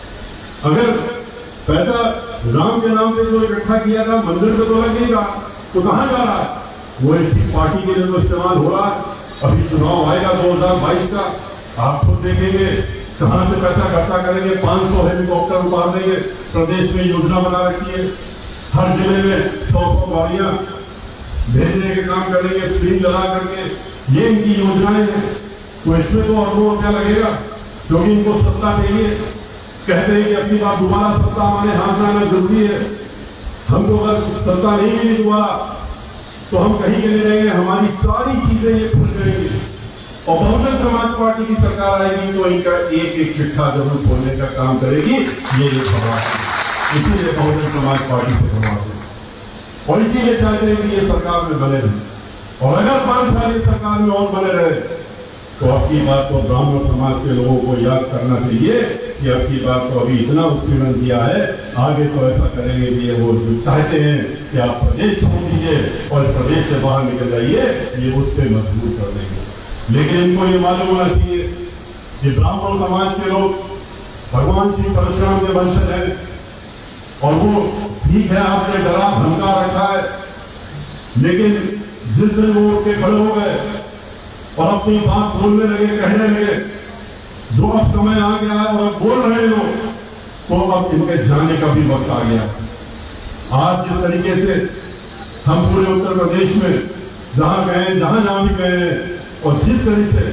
[SPEAKER 5] अगर पैसा राम के नाम पे जो इकट्ठा किया था मंदिर पे तो लग नहीं रहा, तो कहां जा रहा है? वो इसी पार्टी के लिए तो इस्तेमाल हो रहा है। अभी चुनाव आएगा 2022 का, आप खुद देखेंगे कहां से पैसा इकट्ठा करेंगे। 500 हेलीकॉप्टर उतार देंगे, प्रदेश में योजना बना रखी है, हर जिले में 100 गाड़ियां भेजने के काम करेंगे, स्क्रीन लगा करके, ये इनकी योजनाएं हैं। तो इसमें तो अरबों रुपया लगेगा, क्योंकि इनको सत्ता चाहिए। कहते हैं कि अपनी बार दोबारा सत्ता हमारे हाथ में आना जरूरी है। हमको अगर सत्ता नहीं मिली दोबारा तो हम कहीं के नहीं रहेंगे, हमारी सारी चीजें ये भूल जाएंगी। और बहुजन समाज पार्टी की सरकार आएगी तो इनका एक एक चिट्ठा जरूर खोलने का काम करेगी, ये सवाल है। इसीलिए बहुजन समाज पार्टी से सवाल है और इसीलिए चाहते हैं कि ये सरकार में बने रहे। और अगर 5 साल ये सरकार में और बने रहे तो अब की बात तो ब्राह्मण समाज के लोगों को याद करना चाहिए कि अब की बात तो अभी इतना उत्पीड़न दिया है, आगे तो ऐसा करेंगे कि वो जो चाहते हैं कि आप प्रदेश छोड़ दीजिए और इस प्रदेश से बाहर निकल जाइए, ये उस पर मजबूर कर देंगे। लेकिन इनको ये मालूम होना चाहिए कि ब्राह्मण समाज के लोग भगवान श्री परशुराम के वंशज हैं और वो ठीक है, आपने डरा धमका रखा है, लेकिन जिस दिन वो उठ के खड़े हो गए और अपनी बात बोलने लगे, कहने लगे, जो अब समय आ गया है और अब बोल रहे लोग, तो अब इनके जाने का भी वक्त आ गया। आज जिस तरीके से हम पूरे उत्तर प्रदेश में जहां गए, जहां भी गए और जिस तरह से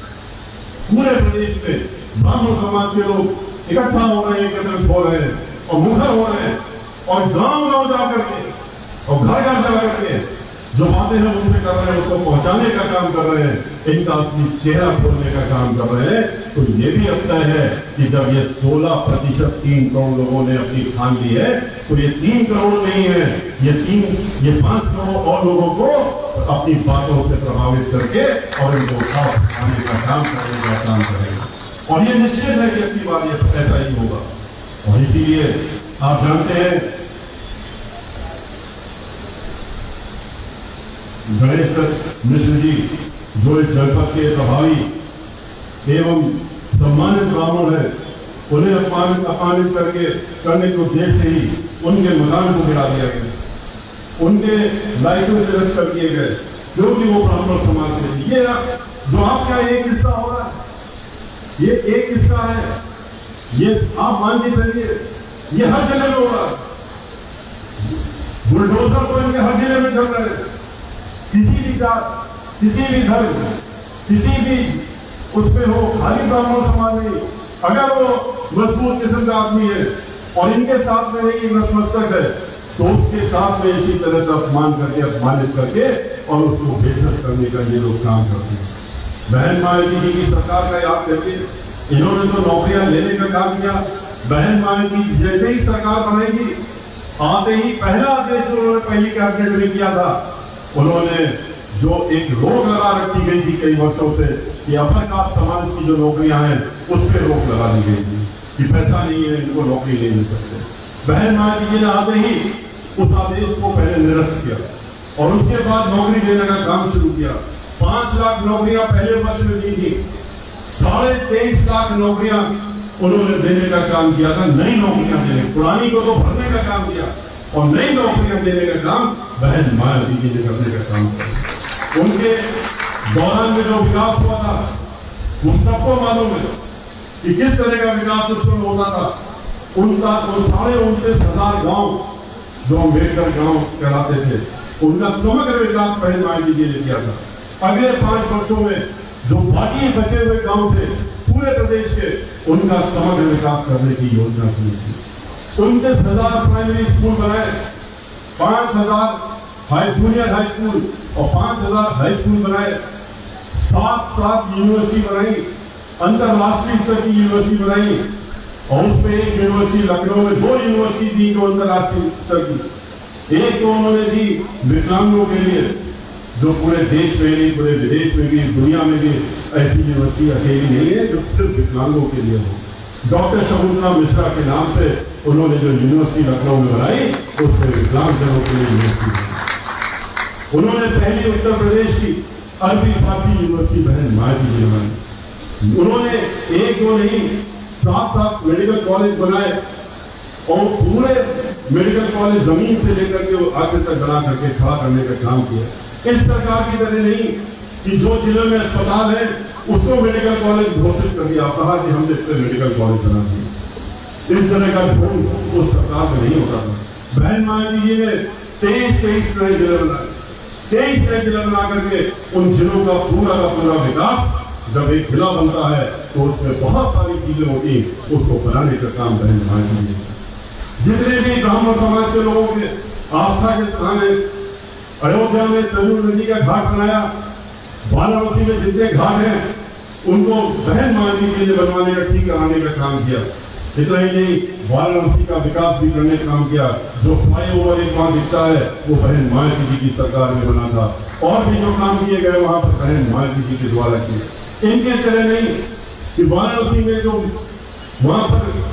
[SPEAKER 5] पूरे प्रदेश में ब्राह्मण समाज के लोग इकट्ठा हो रहे हैं, एकत्रित हो रहे हैं और मुखर हो रहे हैं और गांव-गांव जाकर के और घर-घर जाकर के जो बातें हम उनसे कर रहे हैं उसको पहुंचाने का काम कर रहे हैं, इनका असली चेहरा खोलने का काम कर रहे हैं। तो ये भी अब तय है कि जब ये 16% 3 करोड़ लोगों ने अपनी ठान ली है, तो ये 3 करोड़ नहीं है, ये 5 करोड़ और लोगों को अपनी बातों से प्रभावित करके और इनको उठाने का काम करने का काम करेंगे। और ये निश्चित है कि अपनी बात ये ऐसा ही होगा। और इसीलिए आप जानते हैं गणेश दत्त मिश्र जी जो इस जनपद के प्रभावी एवं सम्मानित ब्राह्मण है, उन्हें अपमानित करने के उद्देश्य से ही उनके मकान को गिरा दिया गया, उनके लाइसेंस निरस्त कर दिए गए, क्योंकि वो ब्राह्मण समाज से। ये जो आपका एक हिस्सा हो रहा है, ये एक हिस्सा है, ये आप मान के चलिए, ये हर जगह में हो रहा है। बुलडोजर तो इनके हर जिले में चल रहे हैं। किसी भी जात, किसी भी धर्म, किसी भी उसमें हो, खाली ब्राह्मण समाज नहीं, अगर वो मजबूत किस्म का आदमी है और इनके साथ में एक नतमस्तक है, तो उसके साथ में इसी तरह से अपमान करके, अपमानित करके और उसको बेइज्जत करने का ये लोग काम करते हैं। बहन मायावती जी की सरकार का याद करके इन्होंने तो नौकरियां लेने का काम किया। बहन मायावती जैसे ही सरकार बनेगी, आते ही पहला आदेश उन्होंने पहली कैबिनेट में किया था, उन्होंने जो एक रोक लगा रखी गई थी कई वर्षों से कि अपर कास्ट समाज की जो नौकरियां हैं उस पर रोक लगा दी गई थी कि पैसा नहीं है, इनको नौकरी नहीं मिल सकते। बहन मायावती जी ने आते ही उस आदेश को पहले निरस्त किया और उसके बाद नौकरी देने का काम शुरू किया। 5 लाख नौकरियां पहले वर्ष में दी थी, 23.5 लाख नौकरियां उन्होंने देने का काम किया था, नई नौकरियां देने, पुरानी को तो भरने का काम किया और नई नौकरियां देने का काम बहन मायावती जी ने करने का काम किया। उनके दौरान में जो विकास हुआ था वो सबको मालूम है कि किस तरह का विकास उस समय होता था। उनका 29,500 गांव जो अम्बेडकर गांव कहलाते थे, उनका समग्र विकास बहन मायावती जी ने किया था। अगले 5 वर्षों में जो बाकी बचे हुए गांव थे पूरे प्रदेश के, उनका समग्र विकास करने की योजना की थी। 29,000 प्राइमरी स्कूल बनाए, 5,000 जूनियर हाई स्कूल और 5,000 हाई स्कूल बनाए, 7 यूनिवर्सिटी बनाई, अंतरराष्ट्रीय स्तर की यूनिवर्सिटी बनाई और उसमें एक यूनिवर्सिटी लखनऊ में, 2 यूनिवर्सिटी थी जो अंतरराष्ट्रीय स्तर की, एक तो उन्होंने दी विकलांगों के लिए, जो पूरे देश में नहीं, पूरे विदेश में भी, दुनिया में भी ऐसी यूनिवर्सिटी अकेली नहीं है जो सिर्फ विकलांगों के लिए हो। डॉक्टर शकुंतला मिश्रा के नाम से उन्होंने जो यूनिवर्सिटी लखनऊ में बनाई, उसमें विकलांगजनों के लिए यूनिवर्सिटी है। उन्होंने पहली उत्तर प्रदेश की अरबी फारसी यूनिवर्सिटी बहन मायावती जी बनाई। उन्होंने एक दो नहीं 7 मेडिकल कॉलेज बनाए और पूरे मेडिकल कॉलेज जमीन से लेकर के वो आखिर तक बना करके खड़ा करने का काम किया। इस सरकार की तरह नहीं कि जो जिले में अस्पताल है उसको मेडिकल कॉलेज घोषित कर दिया, कहा कि हमने इस मेडिकल कॉलेज बना दिया। इस तरह का ढोंग उस सरकार में नहीं होता था। बहन मायावती जी ने 23 नए जिले बनाए, 23 नए जिला बना करके उन जिलों का पूरा विकास, जब एक जिला बनता है तो उसमें बहुत सारी चीजें होती, उसको बनाने का काम बहन मायावती जी। जितने भी ब्राह्मण समाज के लोगों के आस्था के स्थान है, अयोध्या में सरयू नदी का घाट बनाया, वाराणसी में जितने घाट हैं उनको बहन मायावती जी ने बनवाने का, ठीक कराने का काम किया। इतना ही नहीं, वाराणसी का विकास भी करने का काम किया। जो फ्लाईओवर एक वहां दिखता है वो बहन मायावती जी की सरकार में बना था, और भी जो काम किए गए वहां पर बहन मायावती जी के द्वारा किए। इनके तरह नहीं कि वाराणसी में जो वहां पर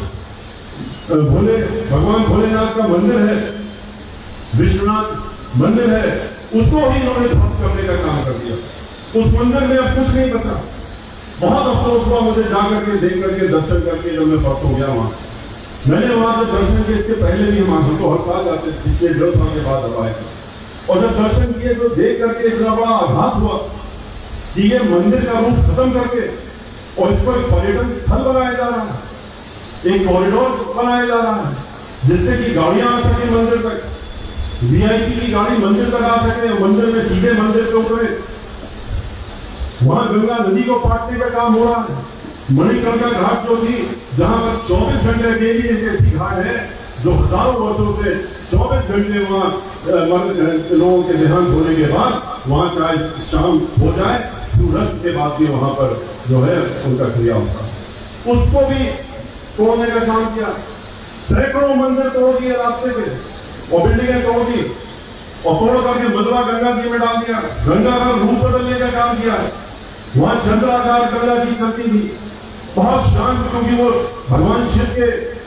[SPEAKER 5] भगवान भोलेनाथ का मंदिर है, विश्वनाथ मंदिर है, उसको भी इन्होंने ध्वस्त करने का काम कर दिया। उस मंदिर में अब कुछ नहीं बचा। बहुत अफसोस हुआ मुझे जाकर के, देख करके, दर्शन करके, जब मैं परसों गया वहां, मैंने वहां जब दर्शन किए, इसके पहले भी हम तो हर साल जाते, पिछले 1.5 साल के बाद अब आए, और जब दर्शन किए तो देख करके इतना बड़ा आघात हुआ कि ये मंदिर का रूप खत्म करके और इस पर पर्यटन स्थल बनाया जा रहा है, एक कॉरिडोर बनाया जा रहा है, जिससे कि गाड़ियां आ सके मंदिर तक, वीआईपी की गाड़ी मंदिर तक आ सके, मंदिर में सीधे मंदिर पे उतरे। वहां गंगा नदी को पाटने का काम हो रहा है। मणिकर्णिका घाट जो थी, जहां पर 24 घंटे डेली एक ऐसी घाट है जो हजारों वर्षों से 24 घंटे वहां लोगों के देहांत होने के बाद वहां चाहे शाम हो जाए, सूर्यास्त के बाद भी वहां पर जो है उनका क्रिया होता, उसको भी तोड़ने का काम किया। सैकड़ों मंदिर तोड़ दिए रास्ते के, और बिल्डिंगें तोड़ दी, और तोड़ करके मलबा गंगा जी में डाल दिया, गंगा का रूप बदलने का काम किया। वहां चंद्राकार गंगा जी करती थी, बहुत शांत, क्योंकि वो भगवान शिव के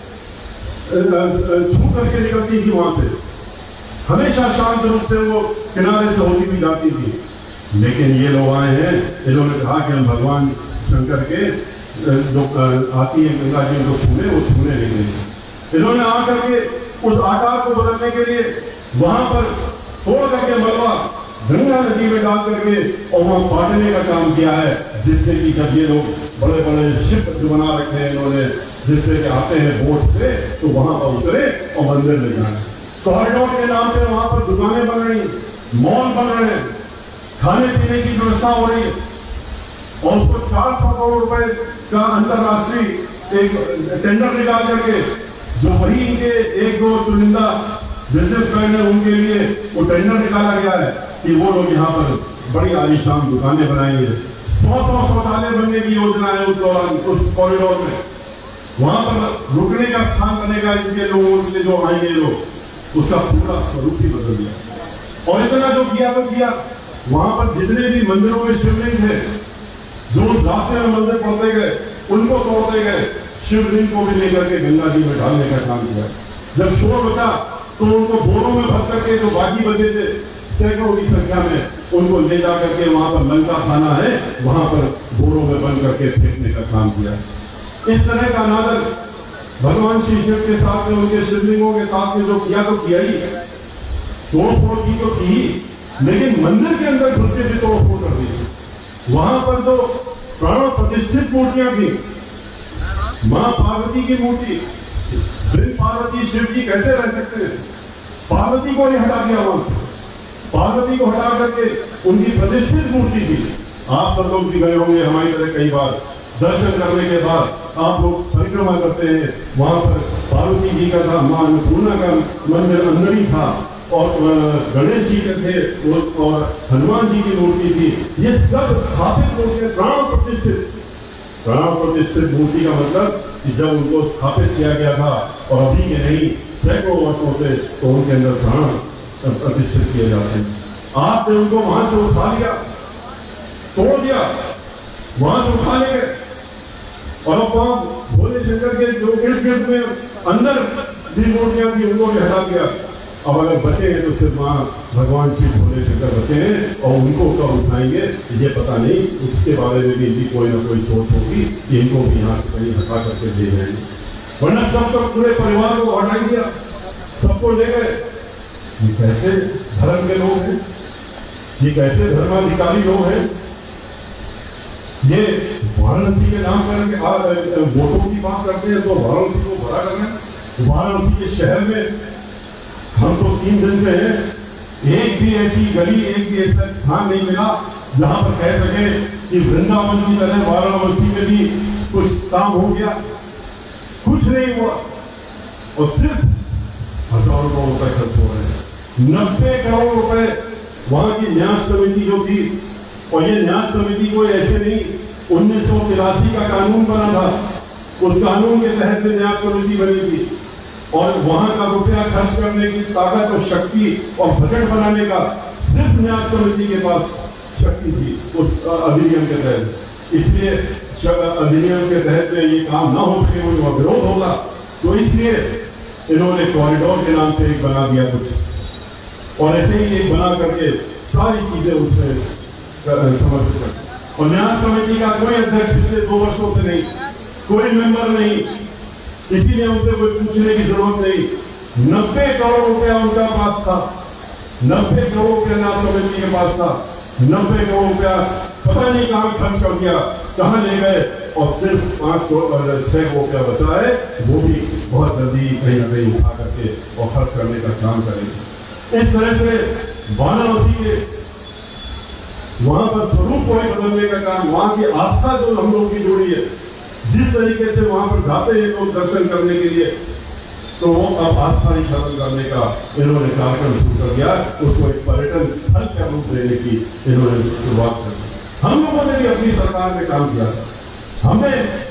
[SPEAKER 5] छू करके निकलती थी वहां से, हमेशा शांत रूप से वो किनारे से होती भी जाती थी। लेकिन ये लोग आए हैं, इन्होंने कहा कि हम भगवान शंकर के जो आती है गंगा जी को छूने, वो छूने नहीं देंगे। इन्होंने आकर के उस आकार को बदलने के लिए वहां पर तोड़ करके मलबा गंगा नदी में डाल करके और वहां बांटने का काम किया है, जिससे कि जब ये लोग बड़े बड़े शिप जो बना रखे हैं इन्होंने, जिससे कि आते हैं बोट से, तो वहां पर उतरे और मंदिर ले जाए। कॉरिडोर के नाम पे वहां पर दुकानें बन रही, मॉल बन रहे हैं, खाने पीने की व्यवस्था हो रही है, और उसको 400 करोड़ रुपए का अंतरराष्ट्रीय एक टेंडर निकाल करके, जो वही इनके 1-2 चुनिंदा बिजनेसमैन है उनके लिए वो टेंडर निकाला गया है कि वो लोग यहाँ पर बड़ी आलीशान दुकानें बनाएंगे। 100 शौचालय बनने की योजना है उस दौरान, उस कॉरिडोर में। वहां पर रुकने का स्थान बनेगा इनके लोगों के लिए जो आएंगे लोग, उसका पूरा स्वरूप ही बदल गया। और इतना जो किया तो किया, वहां पर जितने भी मंदिरों में शिवलिंग थे, जो उस रास्ते में मंदिर पड़ते गए उनको तोड़ते गए, शिवलिंग को भी लेकर के गंगा जी में डालने का काम किया। जब शोर बचा तो उनको बोरों में भर करके, जो बाकी बचे थे सैकड़ों की संख्या में, उनको ले जा करके वहां पर लंका थाना है, वहां पर बोरों में बंद करके फेंकने का काम किया। इस तरह का अनादर भगवान श्री शिव के साथ में, उनके शिवलिंगों के साथ में जो किया तो किया ही, तोड़फोड़ की तो की, लेकिन मंदिर के अंदर घुस के भी तोड़फोड़ कर दी। वहां पर जो प्राण प्रतिष्ठित मूर्तियां थी, मां पार्वती की मूर्ति, बिन पार्वती शिव जी कैसे रह सकते हैं? पार्वती को ही हटा दिया वहां से, पार्वती को हटा करके उनकी प्रतिष्ठित मूर्ति थी। आप सब लोग भी गए होंगे हमारी तरह, कई बार दर्शन करने के बाद आप लोग परिक्रमा करते हैं, वहां पर पार्वती जी का था, मां अन्नपूर्णा का मंदिर अंदर ही था, और गणेश जी के थे, और हनुमान जी की मूर्ति थी। ये सब स्थापित मूर्तियां, प्राण प्रतिष्ठित मूर्ति का मतलब कि जब उनको स्थापित किया गया था, और अभी के नहीं सैकड़ों वर्षों से, तो उनके अंदर प्राण प्रतिष्ठित किए जाते हैं। आपने उनको वहां से उठा लिया, तोड़ दिया, वहां से उठा ले गए और अब वहां भोले शंकर के जो इर्द गिर्द में अंदर भी मूर्तियां थी उनको भी हटा दिया। अब अगर बचे हैं तो सिर्फ वहां भगवान श्री भोले शंकर बचे हैं और उनको कब उठाएंगे ये पता नहीं। उसके बारे में भी इनकी कोई ना कोई सोच होगी कि इनको भी यहाँ से कहीं हटा करके ले जाएंगे, वरना सब तो पूरे परिवार को हटा दिया, सबको ले गए। ये कैसे धर्म के लोग हैं, ये कैसे धर्माधिकारी लोग हैं। ये वाराणसी के नाम करके वोटों की बात करते हैं तो वाराणसी को भरा करना। वाराणसी के शहर में हम तो 3 दिन से हैं, एक भी ऐसी गली, एक भी ऐसा स्थान नहीं मिला जहां पर कह सके कि वृंदावन की तरह वाराणसी में भी कुछ काम हो गया। कुछ नहीं हुआ और सिर्फ हजारों करोड़ रुपए खर्च हो रहे हैं। 90 करोड़ रुपए वहां की न्यास समिति जो थी, और ये न्यास समिति कोई ऐसे नहीं, 1983 का कानून बना था, उस कानून के तहत न्यास समिति बनी थी और वहां का रुपया खर्च करने की ताकत और शक्ति और बजट बनाने का सिर्फ न्यास समिति के पास शक्ति थी उस अधिनियम के तहत। इसलिए अधिनियम के तहत ये काम ना हो सके, वो विरोध होगा, तो इसलिए इन्होंने कॉरिडोर के नाम से एक बना दिया कुछ, और ऐसे ही एक बना करके सारी चीजें उसमें समर्पित कर। और न्यास समिति का कोई अध्यक्ष पिछले 2 वर्षों से नहीं, कोई मेंबर नहीं, इसीलिए उनसे कोई पूछने की जरूरत नहीं। 90 करोड़ रुपया उनका पास था, 90 करोड़ रुपया न्यास समिति के पास था। 90 करोड़ रुपया पता नहीं कहां खर्च कर दिया, कहां ले गए, और सिर्फ 5 और 6 करोड़ रुपया बचा है, वो भी बहुत जल्दी कहीं ना कहीं उठा करके और खर्च करने का काम करेंगे। इस तरह से वाराणसी के वहां पर स्वरूप को बदलने का काम, वहां की आस्था जो हम लोग की जुड़ी है, जिस तरीके से वहां पर जाते हैं लोग दर्शन करने के लिए, तो वो अब आस्था ही खत्म करने का इन्होंने कार्यक्रम शुरू कर दिया। उसको एक पर्यटन स्थल का रूप देने की इन्होंने शुरुआत कर दी। हम लोगों ने भी अपनी सरकार में काम किया था। हमने,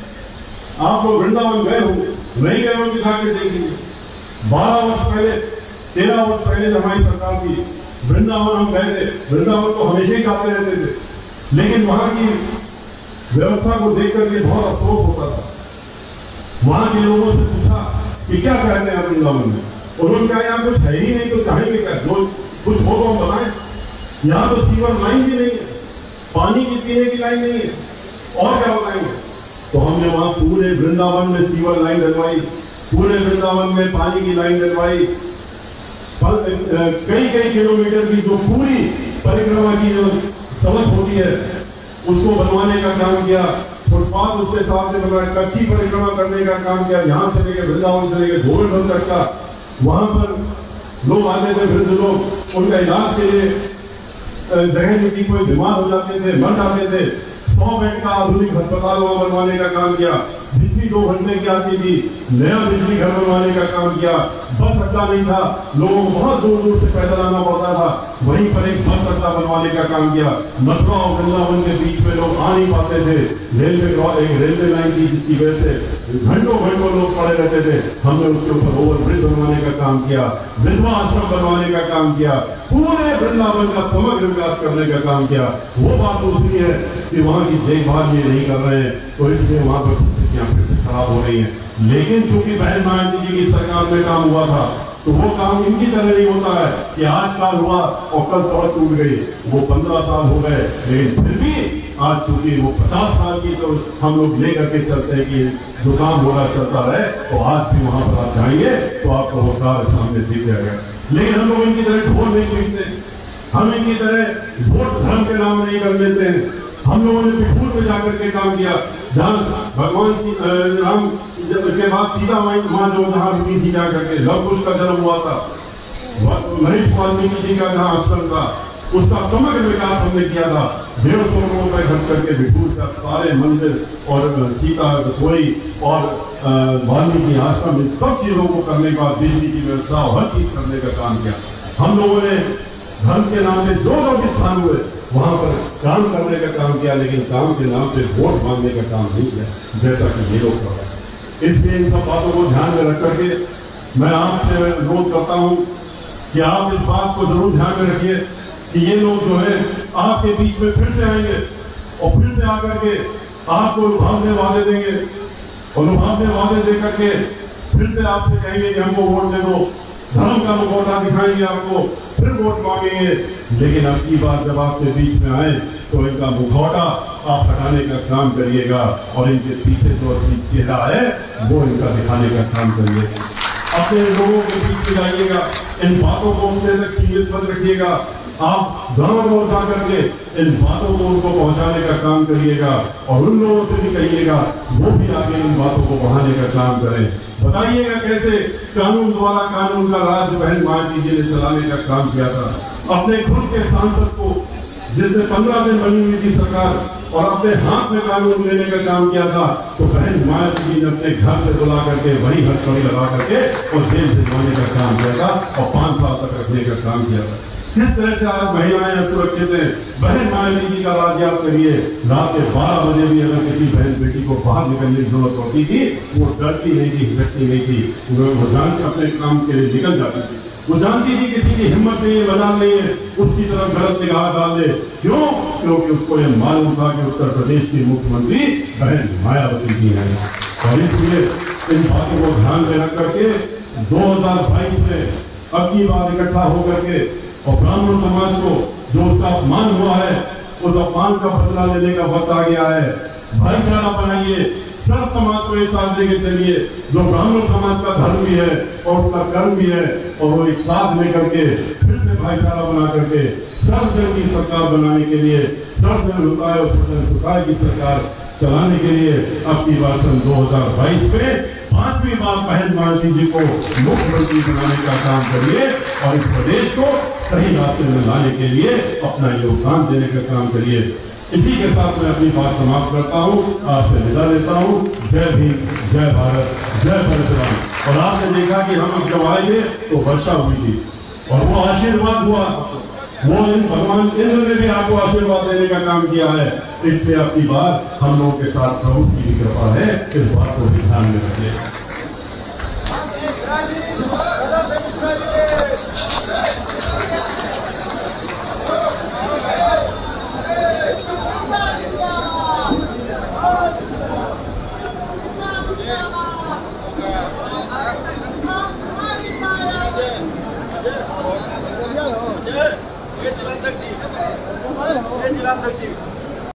[SPEAKER 5] आप लोग वृंदावन गए हो, नहीं गए हो, जाके देखेंगे। 12 वर्ष पहले, 13 वर्ष पहले हमारी सरकार थी, वृंदावन हम गए थे। वृंदावन तो हमेशा ही जाते रहते थे, लेकिन वहां की व्यवस्था को देख करके बहुत अफसोस होता था। वहां के लोगों से पूछा कि क्या चाहते हैं आप वृंदावन में, उन्होंने कहा यहाँ कुछ है ही नहीं, तो चाहेंगे क्या, जो कुछ हो तो हम बताएं। यहाँ तो सीवर लाइन भी नहीं है, पानी की पीने की लाइन नहीं है, और क्या बताएंगे। तो हमने वहां पूरे वृंदावन में सीवर लाइन डलवाई, पूरे वृंदावन में पानी की लाइन डलवाई, कई किलोमीटर की जो पूरी परिक्रमा की जो सड़क होती है उसको बनवाने का काम किया। फुटपाथ उसके साथ में बनवाया, कच्ची परिक्रमा करने का काम किया, यहाँ से लेकर वृंदावन से लेकर गोवर्धन तक का। वहां पर लोग आते थे, वृद्ध लोग, उनका इलाज के लिए जगह नहीं थी, कोई बीमार हो जाते थे, मर जाते थे, 100 बेड का आधुनिक अस्पताल वहां बनवाने का काम किया। बिजली 2 घंटे की आती थी, नया बिजली घर बनवाने का काम किया। बस अड्डा नहीं था, लोगों को बहुत दूर दूर से पैदल आना पड़ता था, वहीं पर एक बस अड्डा बनवाने का काम किया। मथुरा और वृंदावन के बीच में लोग आ नहीं पाते थे, रेलवे लाइन थी जिसकी वजह से घंटों घंटों लोग खड़े रहते थे। हमने उसके ऊपर ओवरब्रिज बनवाने का काम किया, विधवा आश्रम बनवाने का काम किया, पूरे वृंदावन का समग्र विकास करने का काम किया। वो बात दूसरी है कि वहां की देखभाल ये नहीं कर रहे हैं, तो इसलिए वहां पर स्थितियां फिर से खराब हो रही हैं। लेकिन चूंकि बहन मायावती जी की सरकार में काम हुआ था, तो वो काम इनकी तरह नहीं होता है कि आज काम हुआ और कल सड़क टूट गई। वो 15 साल हो गए, लेकिन फिर भी आज चूंकि वो 50 साल की, तो हम लोग लेकर के चलते हैं कि जो काम हो रहा चलता रहे। तो आज भी वहां पर आप जाएंगे तो आपको वो कार सामने दिख जाएगा। लेकिन हम लोग इनकी तरह ढोल नहीं पीटते, हम इनकी तरह वोट धर्म के नाम नहीं कर लेते हैं। हम लोगों ने बिठूर में जाकर के काम किया, जहाँ भगवान राम के बाद सीता माँ जो जहाँ रुकी थी जाकर के, लव कुश का जन्म हुआ था, महेश वाल्मीकि जी का जहाँ आश्रम था, उसका समग्र विकास हमने किया था। 150 करोड़ रुपए खर्च करके बिठूर का सारे मंदिर और सीता रसोई और वाल्मीकि आश्रम, इन सब चीजों को करने के बाद बिजली की व्यवस्था और हर चीज करने का काम किया। हम लोगों ने धर्म के नाम पे जो लोग स्थान हुए वहां पर काम करने का काम किया, लेकिन काम के नाम पे वोट मांगने का काम नहीं किया, जैसा कि ये लोग कर रहे हैं। इसलिए इन सब बातों को ध्यान में रख करके मैं आपसे अनुरोध करता हूं कि आप इस बात को जरूर ध्यान में रखिए कि ये लोग जो है आपके बीच में फिर से आएंगे और फिर से आकर के आपको लुभावने वादे देंगे और लुभावने वादे दे करके फिर से आपसे कहेंगे कि हमको वोट दे दो, धर्म का मुखौटा दिखाएंगे आपको, फिर वोट मांगेंगे। लेकिन अब की बात जब आपके बीच में आए तो इनका मुखौटा आप हटाने का काम करिएगा और इनके पीछे जो चेहरा है वो इनका दिखाने का काम करिएगा। अपने लोगों के बीच में जाइएगा, इन बातों को उनके तक सीमित मत रखिएगा। आप गांव जा करके इन बातों को उनको पहुंचाने का काम करिएगा और उन लोगों से भी कहिएगा वो भी आगे इन बातों को बढ़ाने का काम करें। बताइएगा कैसे कानून द्वारा कानून का राज बहन मायावती जी ने चलाने का काम किया था। अपने खुद के सांसद को जिसने 15 दिन बनी हुई थी सरकार और अपने हाथ में कानून लेने का काम किया था, तो बहन मायावती जी ने अपने घर से बुला करके वही हथकड़ी लगा करके और जेल भिजवाने का काम किया था और 5 साल तक रखने का काम किया था। किस तरह से आज महिलाएं असुरक्षित हैं। बहन मायावती जी का राज याद करिए, रात के 12 बजे भी अगर किसी बहन बेटी को बाहर निकलने की जरूरत होती थी, वो डरती नहीं थी, हिचकती नहीं थी, वो जान के अपने काम के लिए निकल जाती थी। वो जानती थी किसी की हिम्मत नहीं है, मजाल नहीं है उसकी तरफ गलत निगाह डाल दे। क्यों? क्योंकि उसको यह मालूम था कि उत्तर प्रदेश की मुख्यमंत्री बहन मायावती जी हैं और इसलिए इन बातों को ध्यान में रख करके 2022 में अब की बार इकट्ठा होकर के और ब्राह्मण समाज को जो उसका अपमान हुआ है उस अपमान का बदला लेने का वक्त आ गया है। भाईचारा बनाइए, सब समाज को एक साथ लेके चलिए, जो ब्राह्मण समाज का धर्म भी है और उसका कर्म भी है, और वो एक साथ लेकर के फिर से भाईचारा बना करके सर्वजन की सरकार बनाने के लिए, सर्वजन लुटाए और सर्वजन सुखाए की सरकार चलाने के लिए अब की बार सन 2022 में 5वीं बार बहन मायावती जी को मुख्यमंत्री बनाने का काम करिए और इस प्रदेश को सही रास्ते में लाने के लिए अपना योगदान देने का काम करिए। इसी के साथ मैं अपनी बात समाप्त करता हूँ, आपसे विदा लेता हूँ। जय भीम, जय भारत, जय परशुराम। और आपने देखा कि हम जब आए तो वर्षा हुई थी और वो आशीर्वाद हुआ, वो इन भगवान इंद्र ने भी आपको आशीर्वाद देने का काम किया है। इससे आपकी बात हम लोगों के साथ प्रभु की कृपा है, इस बात को भी ध्यान में रखिए।